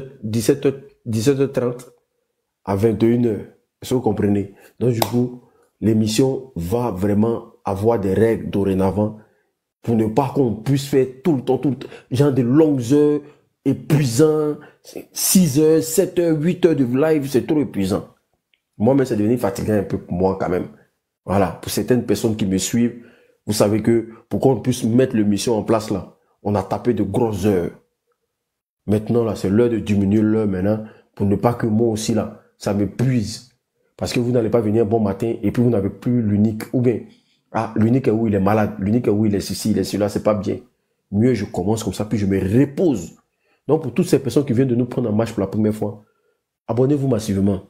17h30 à 21h. Est-ce que vous comprenez? Donc, du coup, l'émission va vraiment avoir des règles dorénavant pour ne pas qu'on puisse faire tout le temps, genre de longues heures, épuisant, 6 heures, 7 heures, 8 heures de live, c'est trop épuisant. Moi-même, c'est devenu fatigant un peu pour moi quand même. Voilà, pour certaines personnes qui me suivent, vous savez que pour qu'on puisse mettre l'émission en place là, on a tapé de grosses heures. Maintenant là, c'est l'heure de diminuer l'heure maintenant, pour ne pas que moi aussi là, ça m'épuise. Parce que vous n'allez pas venir un bon matin et puis vous n'avez plus l'unique. Ou bien, ah, l'unique est où il est malade, l'unique est où il est ceci, il est celui-là, c'est pas bien. Mieux je commence comme ça, puis je me repose. Donc pour toutes ces personnes qui viennent de nous prendre en marche pour la première fois, abonnez-vous massivement.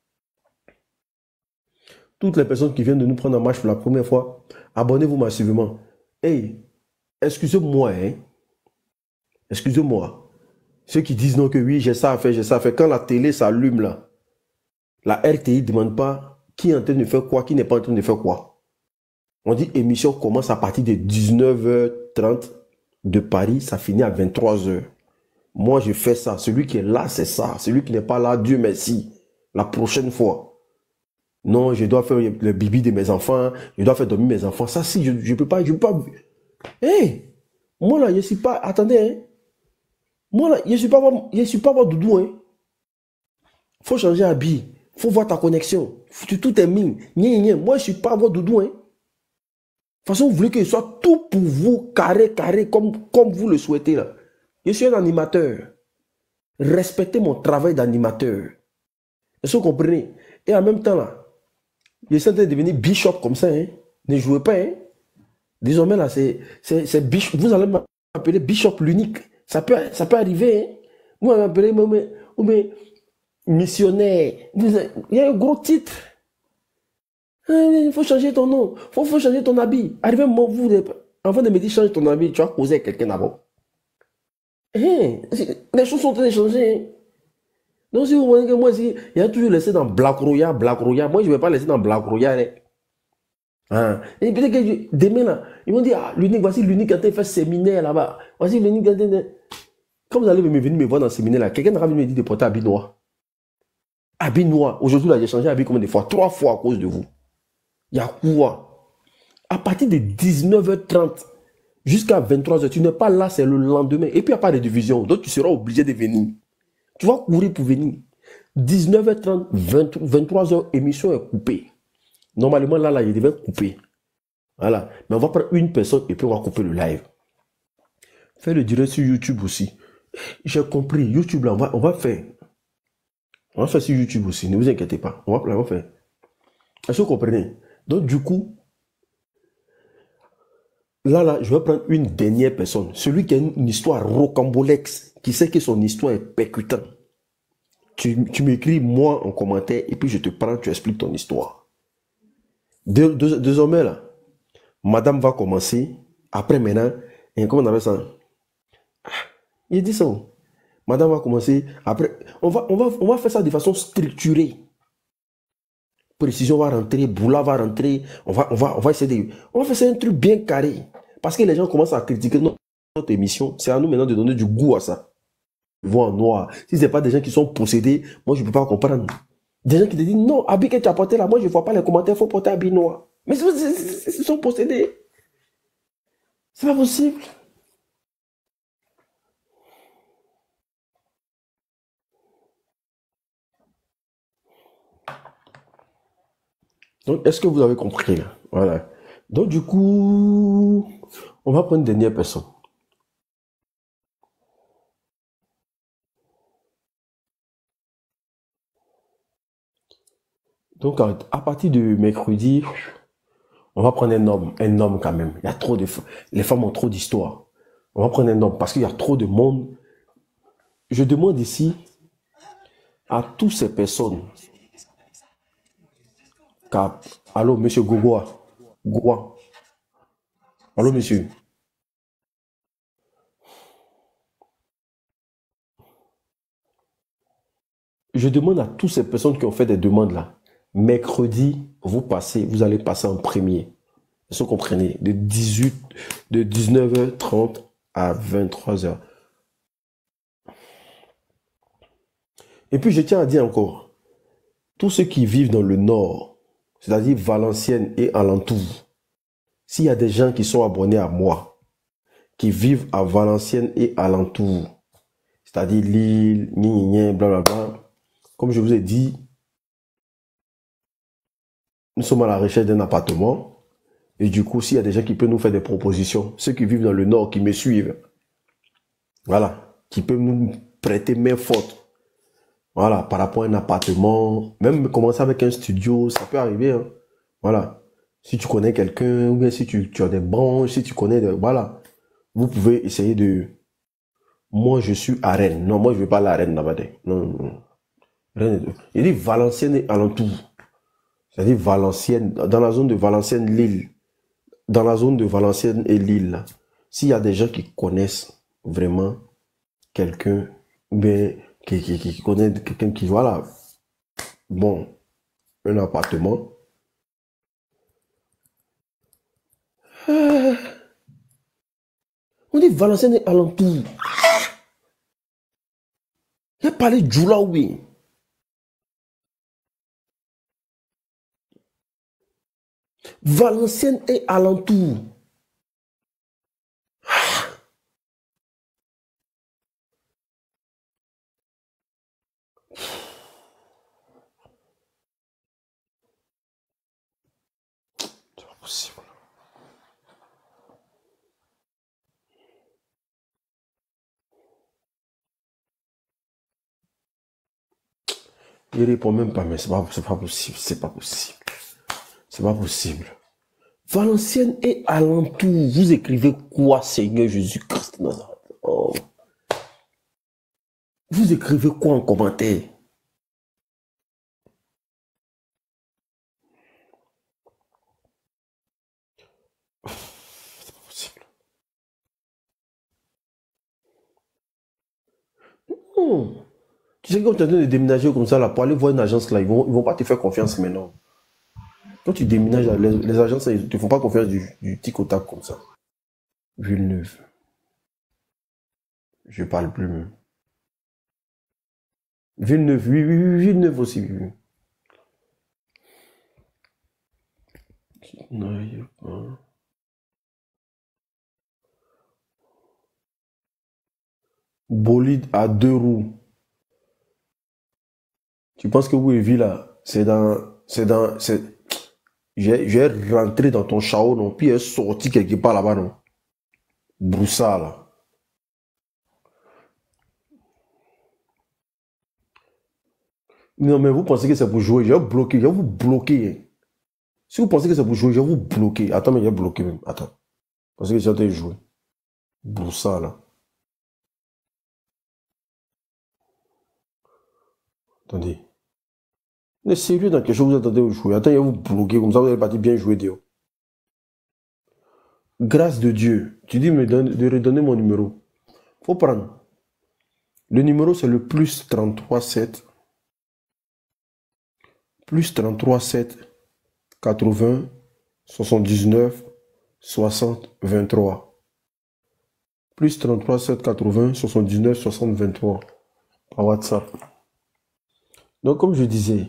Toutes les personnes qui viennent de nous prendre en marche pour la première fois, abonnez-vous massivement. Hey, excusez-moi, hein. Excusez-moi. Ceux qui disent non que oui, j'ai ça à faire, j'ai ça à faire. Quand la télé s'allume là, la RTI ne demande pas qui est en train de faire quoi, qui n'est pas en train de faire quoi. On dit émission commence à partir de 19h30 de Paris, ça finit à 23h. Moi, je fais ça. Celui qui est là, c'est ça. Celui qui n'est pas là, Dieu merci. La prochaine fois. Non, je dois faire le bibi de mes enfants, je dois faire dormir mes enfants. Ça, si, je peux pas. Hey, moi là, je suis pas, attendez, hein. Moi là, je suis pas votre doudou, hein. Faut changer d'habit, faut voir ta connexion. Tout est mine. Moi, je suis pas votre doudou, hein. façon, vous voulez que ce soit tout pour vous, carré, carré, comme vous le souhaitez là. Je suis un animateur. Respectez mon travail d'animateur. Est-ce que vous comprenez? Et en même temps là, j'essaie de devenir bishop comme ça. Hein. Ne jouez pas. Hein. Désormais là, c'est bishop. Vous allez m'appeler bishop l'unique. Ça peut arriver. Hein. Vous m'appelez mais missionnaire. Il y a un gros titre. Il faut changer ton nom. Il faut changer ton habit. Arrivez un moment, vous, avant de me dire change ton habit, tu vas causer avec quelqu'un d'abord. Les choses sont en train de changer. Donc si vous voyez que moi, il y a toujours laissé dans Black Royale. Moi, je ne vais pas laisser dans Black Royale. Hein. Et peut-être que demain, là, ils vont dire, l'unique, voici l'unique qui a fait séminaire là-bas. Voici l'unique qui a fait... Quand vous allez venir me voir dans le séminaire, là, quelqu'un aura venu me dire de porter habit noir. Habit noir. Aujourd'hui, là, j'ai changé habit combien de fois? 3 fois à cause de vous. Il y a quoi? À partir de 19h30 jusqu'à 23h, tu n'es pas là, c'est le lendemain. Et puis, il n'y a pas de division. Donc, tu seras obligé de venir. Tu vas courir pour venir. 19h30, 23h, émission est coupée. Normalement, là, il devait couper. Voilà. Mais on va prendre une personne et puis on va couper le live. Fais le direct sur YouTube aussi. J'ai compris. YouTube, là, on va faire. On va faire sur YouTube aussi. Ne vous inquiétez pas. On va faire. Est-ce que vous comprenez? Donc, du coup, là, je vais prendre une dernière personne. Celui qui a une histoire rocambolex, qui sait que son histoire est percutante. Tu m'écris moi en commentaire et puis je te prends, tu expliques ton histoire. Désormais, là, madame va commencer. Après, maintenant, et comment on appelle ça? Il dit ça. Madame va commencer. Après, on va faire ça de façon structurée. Précision va rentrer, Boula va rentrer. On va essayer de... On va faire ça un truc bien carré. Parce que les gens commencent à critiquer notre émission. C'est à nous maintenant de donner du goût à ça. Ils vont en noir. Si ce n'est pas des gens qui sont possédés, moi je ne peux pas comprendre. Des gens qui te disent non, habit que tu as porté là, moi je ne vois pas les commentaires, il faut porter habit noir. Mais ils sont possédés. C'est pas possible. Donc, est-ce que vous avez compris là? Voilà. Donc, du coup, on va prendre une dernière personne. Donc, à partir de mercredi, on va prendre un homme quand même. Il y a trop de... Les femmes ont trop d'histoires. On va prendre un homme parce qu'il y a trop de monde. Je demande ici à toutes ces personnes. Allô, monsieur Gogoa. Allô, monsieur. Je demande à toutes ces personnes qui ont fait des demandes là. Mercredi, vous allez passer en premier. Est-ce que vous comprenez? De 19h30 à 23h. Et puis, je tiens à dire encore, tous ceux qui vivent dans le nord, c'est-à-dire Valenciennes et alentour, s'il y a des gens qui sont abonnés à moi, qui vivent à Valenciennes et alentour, c'est-à-dire Lille, blablabla, comme je vous ai dit, nous sommes à la recherche d'un appartement. Et du coup, s'il y a des gens qui peuvent nous faire des propositions, ceux qui vivent dans le nord, qui me suivent, voilà, qui peuvent nous prêter main forte, voilà, par rapport à un appartement, même commencer avec un studio, ça peut arriver, hein. Voilà. Si tu connais quelqu'un, ou bien si tu as des branches, si tu connais, voilà, vous pouvez essayer de... Moi, je suis à Rennes. Non, moi, je ne vais pas aller à Rennes là-bas. Non. Rennes. Il dit Valenciennes et alentour. C'est-à-dire Valenciennes, dans la zone de Valenciennes-Lille. Dans la zone de Valenciennes et Lille, s'il y a des gens qui connaissent vraiment quelqu'un, mais qui connaît quelqu'un qui, voilà, bon, un appartement. On dit Valenciennes et alentour. Il a parlé de Djoula, oui. Valenciennes et alentour. C'est pas possible. Il répond même pas, mais c'est pas possible, c'est pas possible. C'est pas possible. Valenciennes et alentour, vous écrivez quoi, Seigneur Jésus-Christ? Oh. Vous écrivez quoi en commentaire? C'est pas possible. Non. Tu sais, quand tu es en train de déménager comme ça, là, pour aller voir une agence là, ils vont pas te faire confiance maintenant. Quand tu déménages, là, les agences, ils ne te font pas confiance du tic au tac comme ça. Villeneuve. Je parle plus même. Villeneuve, oui, Villeneuve aussi. Oui. Non, bolide à 2 roues. Tu penses que Wavy là, j'ai rentré dans ton chao, non, puis elle est sortie quelque part là-bas, non. Broussard là. Non, mais vous pensez que c'est pour jouer, je vais vous bloquer. Si vous pensez que c'est pour jouer, je vais vous bloquer. Attends, mais je vais bloquer même. Attends. Parce que j'ai en train de jouer. Broussard là. Attendez. Mais sérieux dans quelque chose, vous attendez au jouer. Attends, il va vous bloquer, comme ça vous allez partir bien jouer, Dieu. Grâce de Dieu. Tu dis de redonner mon numéro. Faut prendre. Le numéro, c'est le plus 33 7. Plus 33 7 80 79 60 23. Plus 33 7 80 79 60 23. Par WhatsApp. Donc, comme je disais,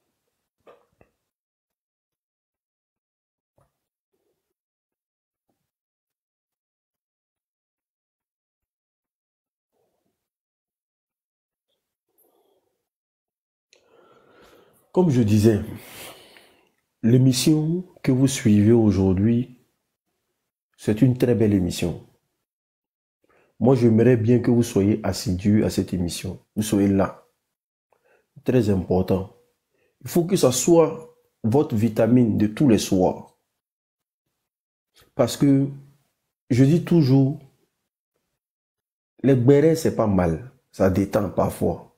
l'émission que vous suivez aujourd'hui, c'est une très belle émission. Moi, j'aimerais bien que vous soyez assidus à cette émission. Vous soyez là. Très important. Il faut que ça soit votre vitamine de tous les soirs. Parce que, je dis toujours, les bérets, c'est pas mal. Ça détend parfois.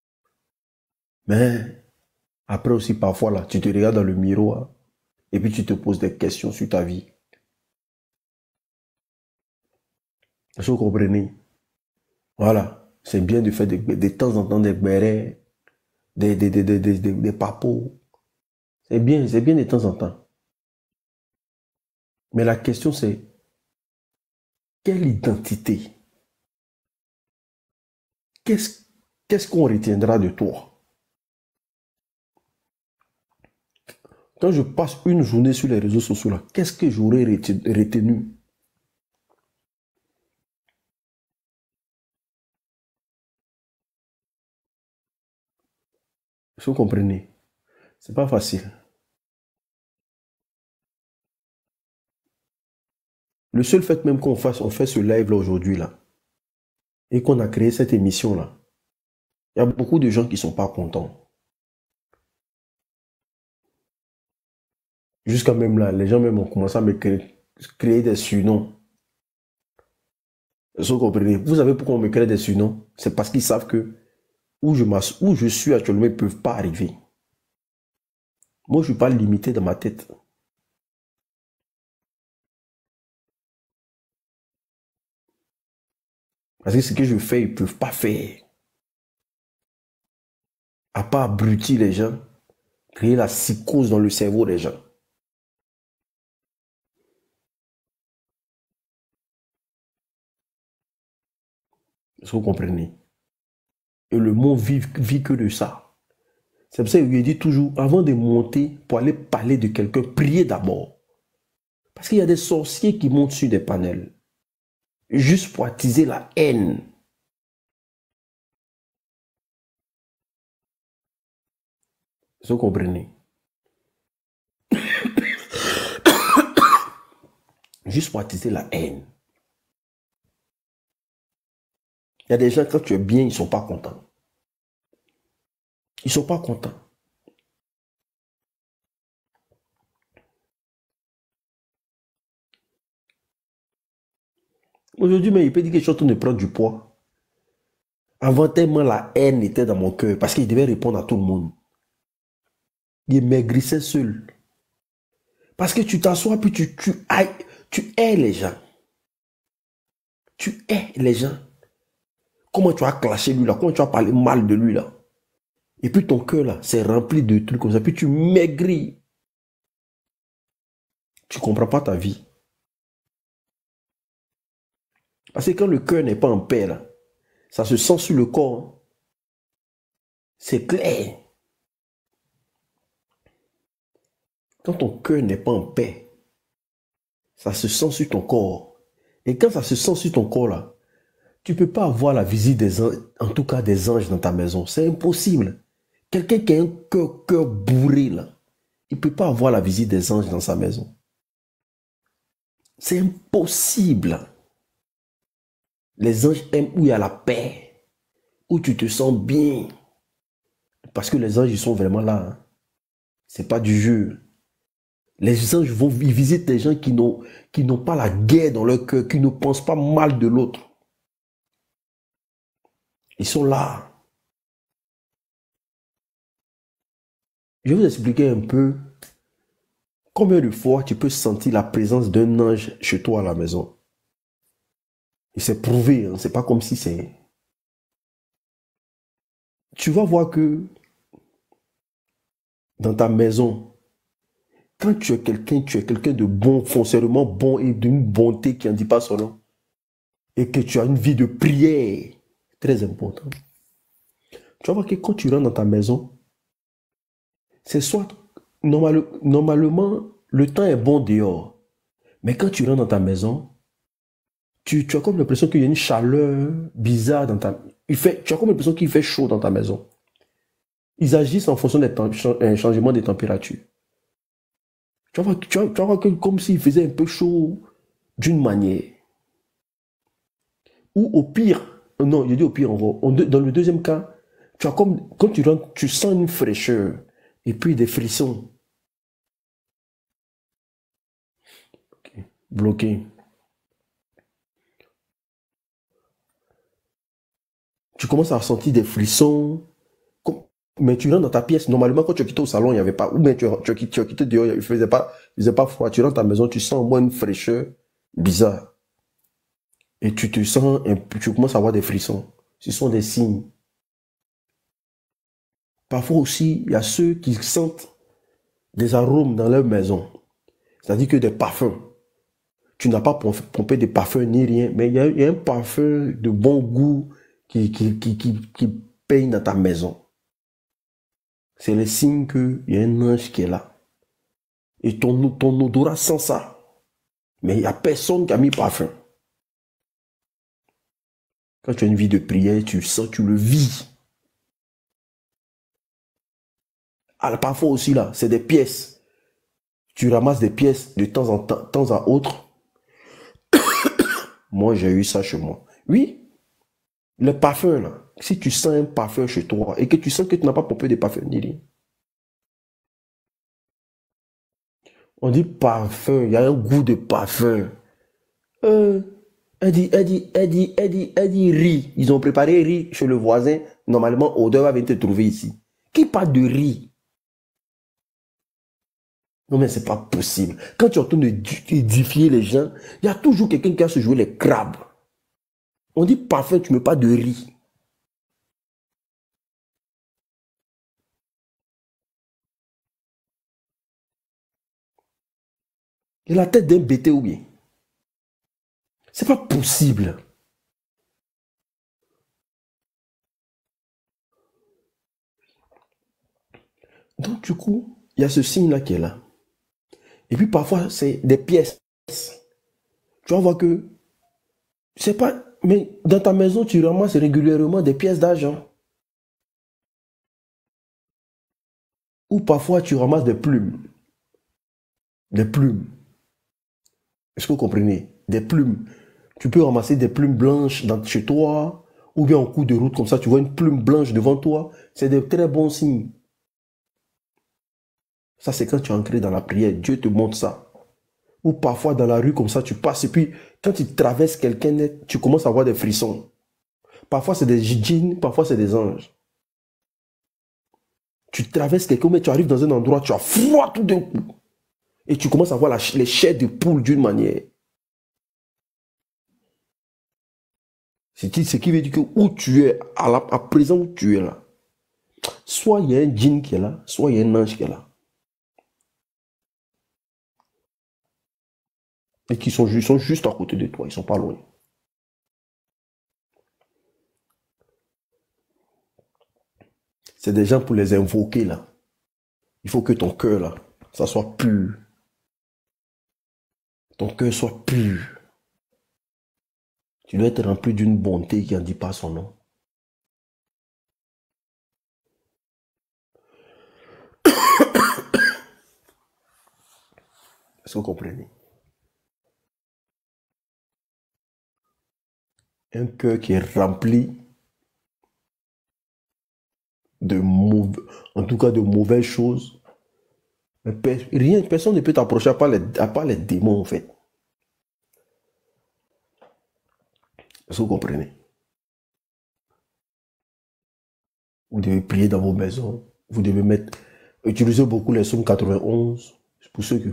Mais, après aussi, parfois, là, tu te regardes dans le miroir et puis tu te poses des questions sur ta vie. Est-ce que vous comprenez? Voilà. C'est bien de faire de temps en temps des bérets, des papos. C'est bien de temps en temps. Mais la question c'est, quelle identité? Qu'est-ce qu'on retiendra de toi? Quand je passe une journée sur les réseaux sociaux, là, qu'est-ce que j'aurais retenu? Est-ce que vous comprenez? C'est pas facile. Le seul fait même on fait ce live là aujourd'hui là, et qu'on a créé cette émission là, il y a beaucoup de gens qui sont pas contents. Jusqu'à même là, les gens même ont commencé à me créer des surnoms. Est-ce que vous comprenez? Vous savez pourquoi on me crée des surnoms? C'est parce qu'ils savent que où je suis actuellement, ils ne peuvent pas arriver. Moi, je ne suis pas limité dans ma tête. Parce que ce que je fais, ils ne peuvent pas faire. À part abrutir les gens, créer la psychose dans le cerveau des gens. Est-ce que vous comprenez? Et le monde vit que de ça. C'est pour ça que je lui dis toujours, avant de monter, pour aller parler de quelqu'un, priez d'abord. Parce qu'il y a des sorciers qui montent sur des panels. Juste pour attiser la haine. Est-ce que vous comprenez? Juste pour attiser la haine. Il y a des gens, quand tu es bien, ils ne sont pas contents. Ils ne sont pas contents. Aujourd'hui, mais il peut dire que je suis en train de prendre du poids. Avant, tellement la haine était dans mon cœur parce qu'il devait répondre à tout le monde. Il maigrissait seul. Parce que tu t'assois puis tu hais les gens. Tu hais les gens. Comment tu as clashé lui là? Comment tu as parlé mal de lui là? Et puis ton cœur là, c'est rempli de trucs comme ça. Puis tu maigris. Tu ne comprends pas ta vie. Parce que quand le cœur n'est pas en paix là, ça se sent sur le corps. C'est clair. Quand ton cœur n'est pas en paix, ça se sent sur ton corps. Et quand ça se sent sur ton corps là, tu ne peux pas avoir la visite des anges, en tout cas des anges dans ta maison. C'est impossible. Quelqu'un qui a un cœur bourré là, il ne peut pas avoir la visite des anges dans sa maison. C'est impossible. Les anges aiment où il y a la paix, où tu te sens bien. Parce que les anges, ils sont vraiment là. Hein. C'est pas du jeu. Les anges ils visitent des gens qui n'ont pas la guerre dans leur cœur, qui ne pensent pas mal de l'autre. Ils sont là. Je vais vous expliquer un peu combien de fois tu peux sentir la présence d'un ange chez toi à la maison. Et c'est prouvé, hein, c'est pas comme si c'est... Tu vas voir que dans ta maison, quand tu es quelqu'un de bon, foncièrement bon et d'une bonté qui n'en dit pas son nom, et que tu as une vie de prière, très important. Tu vas voir que quand tu rentres dans ta maison, c'est soit, normalement, le temps est bon dehors, mais quand tu rentres dans ta maison, tu as comme l'impression qu'il y a une chaleur bizarre dans ta... Tu as comme l'impression qu'il fait chaud dans ta maison. Ils agissent en fonction des changements des températures. Tu vas voir que comme s'il faisait un peu chaud d'une manière. Ou au pire, non, je dis au pire, dans le deuxième cas, tu as comme, quand tu rentres, tu sens une fraîcheur et puis des frissons. Okay. Bloqué. Tu commences à ressentir des frissons. Mais tu rentres dans ta pièce. Normalement, quand tu quittais au salon, il n'y avait pas. Ou bien tu quittais dehors, il ne faisait pas froid. Tu rentres dans ta maison, tu sens au moins une fraîcheur bizarre. Et tu te sens, tu commences à avoir des frissons. Ce sont des signes. Parfois aussi, il y a ceux qui sentent des arômes dans leur maison. C'est-à-dire que des parfums. Tu n'as pas pompé des parfums ni rien, mais il y a un parfum de bon goût qui peigne dans ta maison. C'est le signe qu'il y a un ange qui est là. Et ton odorat sent ça. Mais il n'y a personne qui a mis parfum. Quand tu as une vie de prière, tu sens, tu le vis. Alors parfois aussi là, c'est des pièces. Tu ramasses des pièces de temps à autre. Moi, j'ai eu ça chez moi. Oui, le parfum là. Si tu sens un parfum chez toi et que tu sens que tu n'as pas pompé de parfum ni rien. On dit parfum, il y a un goût de parfum. Elle dit riz. Ils ont préparé riz chez le voisin. Normalement, odeur va venir te trouver ici. Qui parle de riz? Non mais c'est pas possible. Quand tu es en train d'édifier les gens, il y a toujours quelqu'un qui a se jouer les crabes. On dit parfum, tu ne mets pas de riz. Il a la tête d'un bêté ou bien. C'est pas possible. Donc du coup, il y a ce signe-là qui est là. Et puis parfois, c'est des pièces. Tu vas voir que c'est pas... Mais dans ta maison, tu ramasses régulièrement des pièces d'argent. Ou parfois, tu ramasses des plumes. Des plumes. Est-ce que vous comprenez? Des plumes. Tu peux ramasser des plumes blanches chez toi. ou bien en cours de route, comme ça, tu vois une plume blanche devant toi, c'est de très bons signes. Ça, c'est quand tu es ancré dans la prière. Dieu te montre ça. Ou parfois, dans la rue, comme ça, tu passes, et puis, quand tu traverses quelqu'un, tu commences à avoir des frissons. Parfois, c'est des djinns, parfois, c'est des anges. Tu traverses quelqu'un, mais tu arrives dans un endroit, tu as froid tout d'un coup. Et tu commences à voir les chairs de poule d'une manière. Ce qui veut dire que où tu es, à présent où tu es là, soit il y a un djinn qui est là, soit il y a un ange qui est là. Et qui sont juste à côté de toi, ils ne sont pas loin. C'est des gens pour les invoquer là. Il faut que ton cœur là, ça soit pur. Ton cœur soit pur. Tu dois être rempli d'une bonté qui n'en dit pas son nom. Est-ce que vous comprenez? Un cœur qui est rempli de en tout cas de mauvaises choses. Personne ne peut t'approcher à part les démons en fait. Est-ce que vous comprenez? Vous devez prier dans vos maisons. Vous devez utiliser beaucoup les psaumes 91. C'est pour ceux que...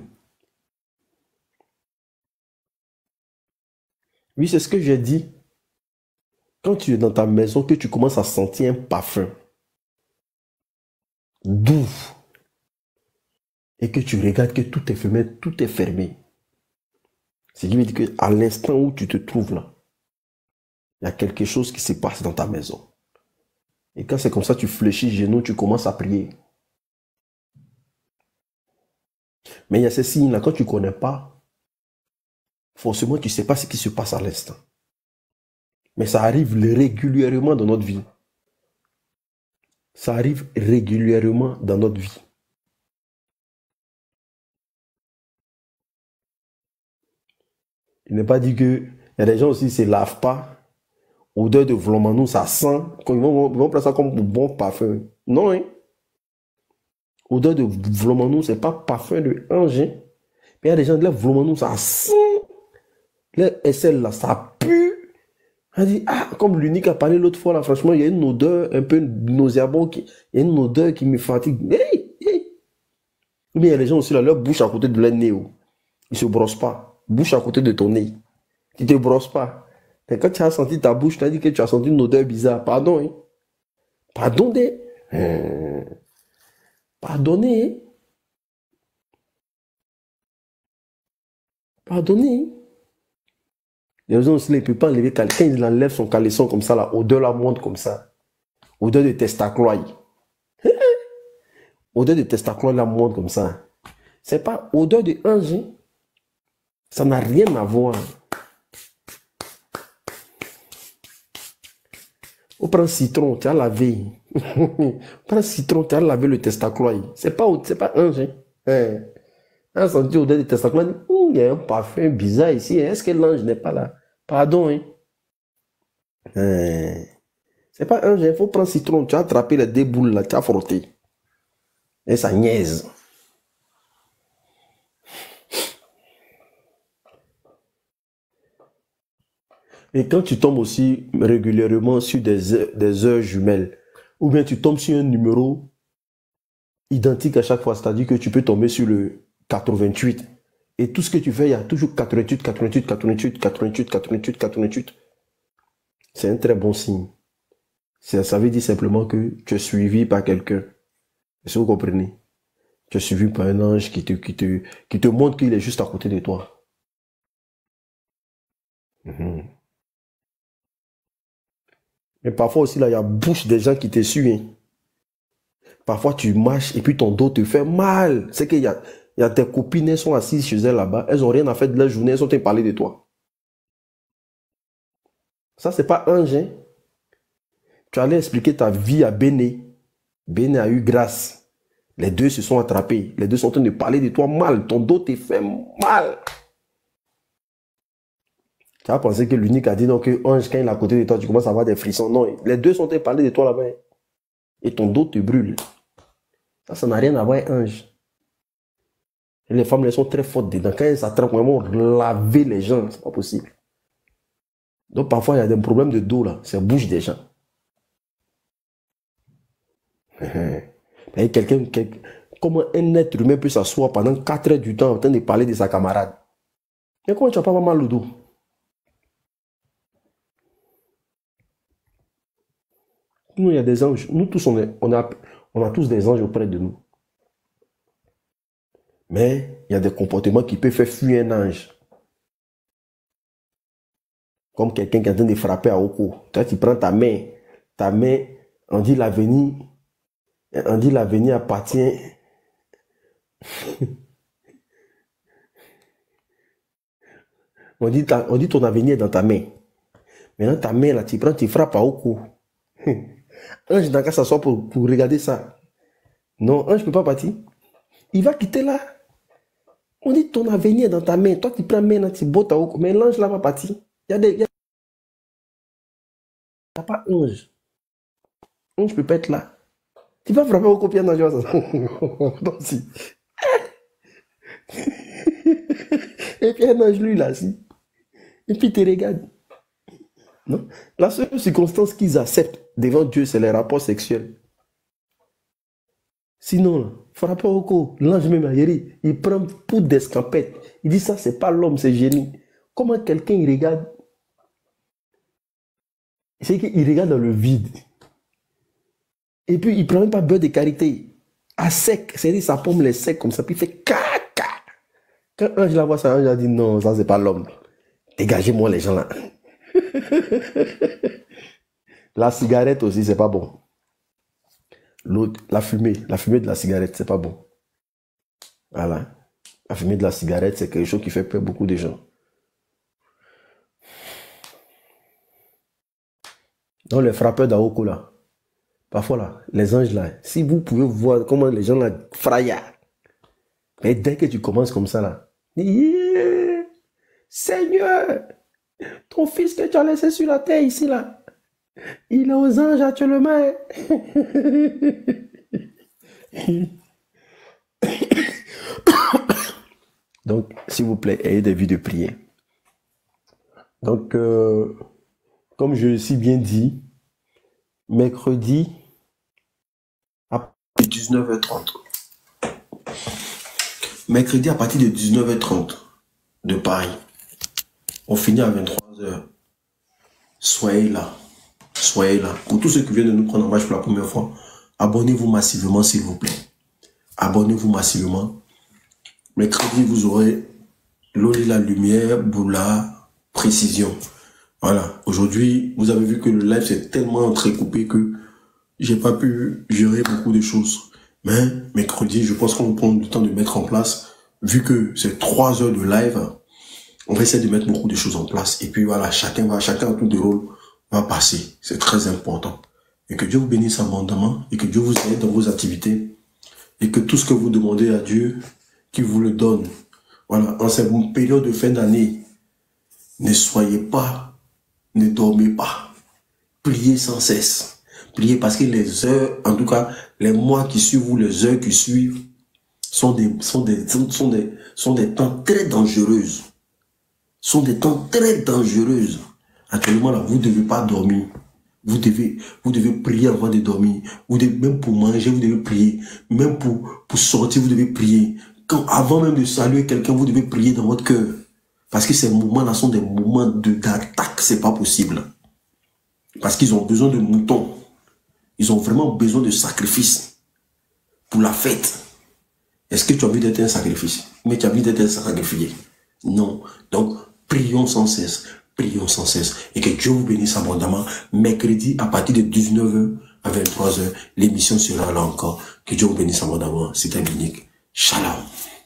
Oui, c'est ce que j'ai dit. Quand tu es dans ta maison, que tu commences à sentir un parfum doux, et que tu regardes que tout est fermé. Ce qui veut dire qu'à l'instant où tu te trouves là, il y a quelque chose qui se passe dans ta maison. Et quand c'est comme ça, tu fléchis genoux, tu commences à prier. Mais il y a ces signes-là, quand tu ne connais pas, forcément, tu ne sais pas ce qui se passe à l'instant. Mais ça arrive régulièrement dans notre vie. Ça arrive régulièrement dans notre vie. Il n'est pas dit que... Il y a des gens aussi qui ne se lavent pas. Odeur de vlomanou, ça sent. Ils vont prendre ça comme un bon parfum. Non, hein. Odeur de vlomanou, ce n'est pas parfum de ange. Hein. Mais il y a des gens qui disent vlomanou, ça sent. Le SL là, ça pue. On dit, comme l'unique a parlé l'autre fois là, franchement, il y a une odeur un peu nauséabonde. Il y a une odeur qui me fatigue. Hey, hey. Mais il y a des gens aussi là, leur bouche à côté de leur nez. Ils ne se brossent pas. Bouche à côté de ton nez. Tu ne te brosses pas. Et quand tu as senti ta bouche, tu as dit que tu as senti une odeur bizarre. Pardon. Hein? Pardonnez. Pardonnez. Pardonnez. Les gens aussi, ils ne peuvent pas enlever. Quand il enlève son caleçon comme ça, là, odeur la monte comme ça. Odeur de testacloï. Odeur de testacloï la monte comme ça. C'est pas odeur de ange. Hein? Ça n'a rien à voir. On prend citron, tu as lavé. Prends citron, tu as lavé le testacloï. C'est pas ange. Hein? On a senti odeur de testacloï. Il y a un parfum bizarre ici. Est-ce que l'ange n'est pas là? Pardon. Hein? C'est pas ange. Il faut prendre citron. Tu as attrapé les deux boules là, tu as frotté. Et ça niaise. Et quand tu tombes aussi régulièrement sur des heures jumelles, ou bien tu tombes sur un numéro identique à chaque fois, c'est-à-dire que tu peux tomber sur le 88, et tout ce que tu fais, il y a toujours 88, 88, 88, 88, 88, 88. C'est un très bon signe. Ça veut dire simplement que tu es suivi par quelqu'un. Est-ce que vous comprenez? Tu es suivi par un ange qui te montre qu'il est juste à côté de toi. Mais parfois aussi, là, il y a bouche des gens qui te suivent. Parfois, tu marches et puis ton dos te fait mal. C'est qu'il y a tes copines, elles sont assises chez elles là-bas. Elles n'ont rien à faire de leur journée, elles sont en train de parler de toi. Ça, c'est pas ange. Hein? Tu allais expliquer ta vie à Béné. Béné a eu grâce. Les deux se sont attrapés. Les deux sont en train de parler de toi mal. Ton dos te fait mal. Tu vas penser que l'unique a dit non, que Ange, quand il est à côté de toi, tu commences à avoir des frissons. Non, les deux sont en train de parler de toi là-bas. Et ton dos te brûle. Ça n'a rien à voir avec Ange. Et les femmes, elles sont très fortes dedans. Quand elles s'attrapent, vraiment laver les gens, c'est pas possible. Donc parfois, il y a des problèmes de dos là. Ça bouge des gens. Et comment un être humain peut s'asseoir pendant 4 heures du temps en train de parler de sa camarade? Mais comment tu n'as pas mal au dos? Nous, il y a des anges. Nous tous, on a tous des anges auprès de nous. Mais il y a des comportements qui peuvent faire fuir un ange. Comme quelqu'un qui est en train de frapper à Oko. Toi, tu prends ta main, on dit l'avenir appartient. on dit ton avenir est dans ta main. Maintenant, ta main, là, tu prends, tu frappes à Oko. Ange n'a qu'à s'asseoir pour regarder ça. Non, Ange ne peut pas partir. Il va quitter là. On dit ton avenir est dans ta main. Toi, tu prends main, là, tu bottes à Oko. Mais l'ange là va partir. Il n'y a pas Ange. Ange ne peut pas être là. Tu vas frapper Oko bien dans le donc si. Et puis un ange, lui, là, si. Et puis, tu regardes. Non? La seule circonstance qu'ils acceptent devant Dieu, c'est les rapports sexuels. Sinon, là, frapper Oko, l'ange même, il prend pour des scampettes. Il dit ça, c'est pas l'homme, c'est génie. Comment quelqu'un, il regarde? C'est qu'il regarde dans le vide. Et puis, il prend même pas beurre de karité. À sec, c'est-à-dire sa pomme les sec comme ça, puis il fait caca. Quand Ange la voit ça, Ange a dit non, ça c'est pas l'homme. Dégagez-moi les gens là. La cigarette aussi, c'est pas bon. L'autre, la fumée de la cigarette, c'est pas bon. Voilà. La fumée de la cigarette, c'est quelque chose qui fait peur à beaucoup de gens. Donc les frappeurs d'Aoko là, parfois là, les anges là, si vous pouvez voir comment les gens là frayent, mais dès que tu commences comme ça là, yeah, Seigneur, ton fils que tu as laissé sur la terre ici là, il est aux anges actuellement. Donc, s'il vous plaît, ayez des vies de prière. Donc, comme je l'ai si bien dit, mercredi à 19h30. Mercredi à partir de 19h30 de Paris. On finit à 23h. Soyez là. Soyez là. Pour tous ceux qui viennent de nous prendre en marche pour la première fois, abonnez-vous massivement, s'il vous plaît. Abonnez-vous massivement. Mercredi, vous aurez Loli la lumière, Boula, précision. Voilà. Aujourd'hui, vous avez vu que le live s'est tellement entrecoupé que j'ai pas pu gérer beaucoup de choses. Mais mercredi, je pense qu'on va prendre du temps de mettre en place. Vu que c'est 3 heures de live, on va essayer de mettre beaucoup de choses en place. Et puis voilà, chacun à tour de rôle va passer. C'est très important. Et que Dieu vous bénisse abondamment. Et que Dieu vous aide dans vos activités. Et que tout ce que vous demandez à Dieu, qu'il vous le donne. Voilà, en cette période de fin d'année, ne soyez pas, ne dormez pas. Priez sans cesse. Priez parce que les heures, en tout cas, les mois qui suivent ou les heures qui suivent, sont des temps très dangereux. Sont des temps très dangereux. Actuellement, là, vous ne devez pas dormir. Vous devez prier avant de dormir. Même pour manger, vous devez prier. Même pour sortir, vous devez prier. Avant même de saluer quelqu'un, vous devez prier dans votre cœur. Parce que ces moments-là sont des moments d'attaque. C'est pas possible. Parce qu'ils ont besoin de moutons. Ils ont vraiment besoin de sacrifices pour la fête. Est-ce que tu as envie d'être un sacrifice? Mais tu as envie d'être un sacrifié? Non. Donc, prions sans cesse. Prions sans cesse. Et que Dieu vous bénisse abondamment. Mercredi, à partir de 19h à 23h, l'émission sera là encore. Que Dieu vous bénisse abondamment. C'était Binique. Shalom.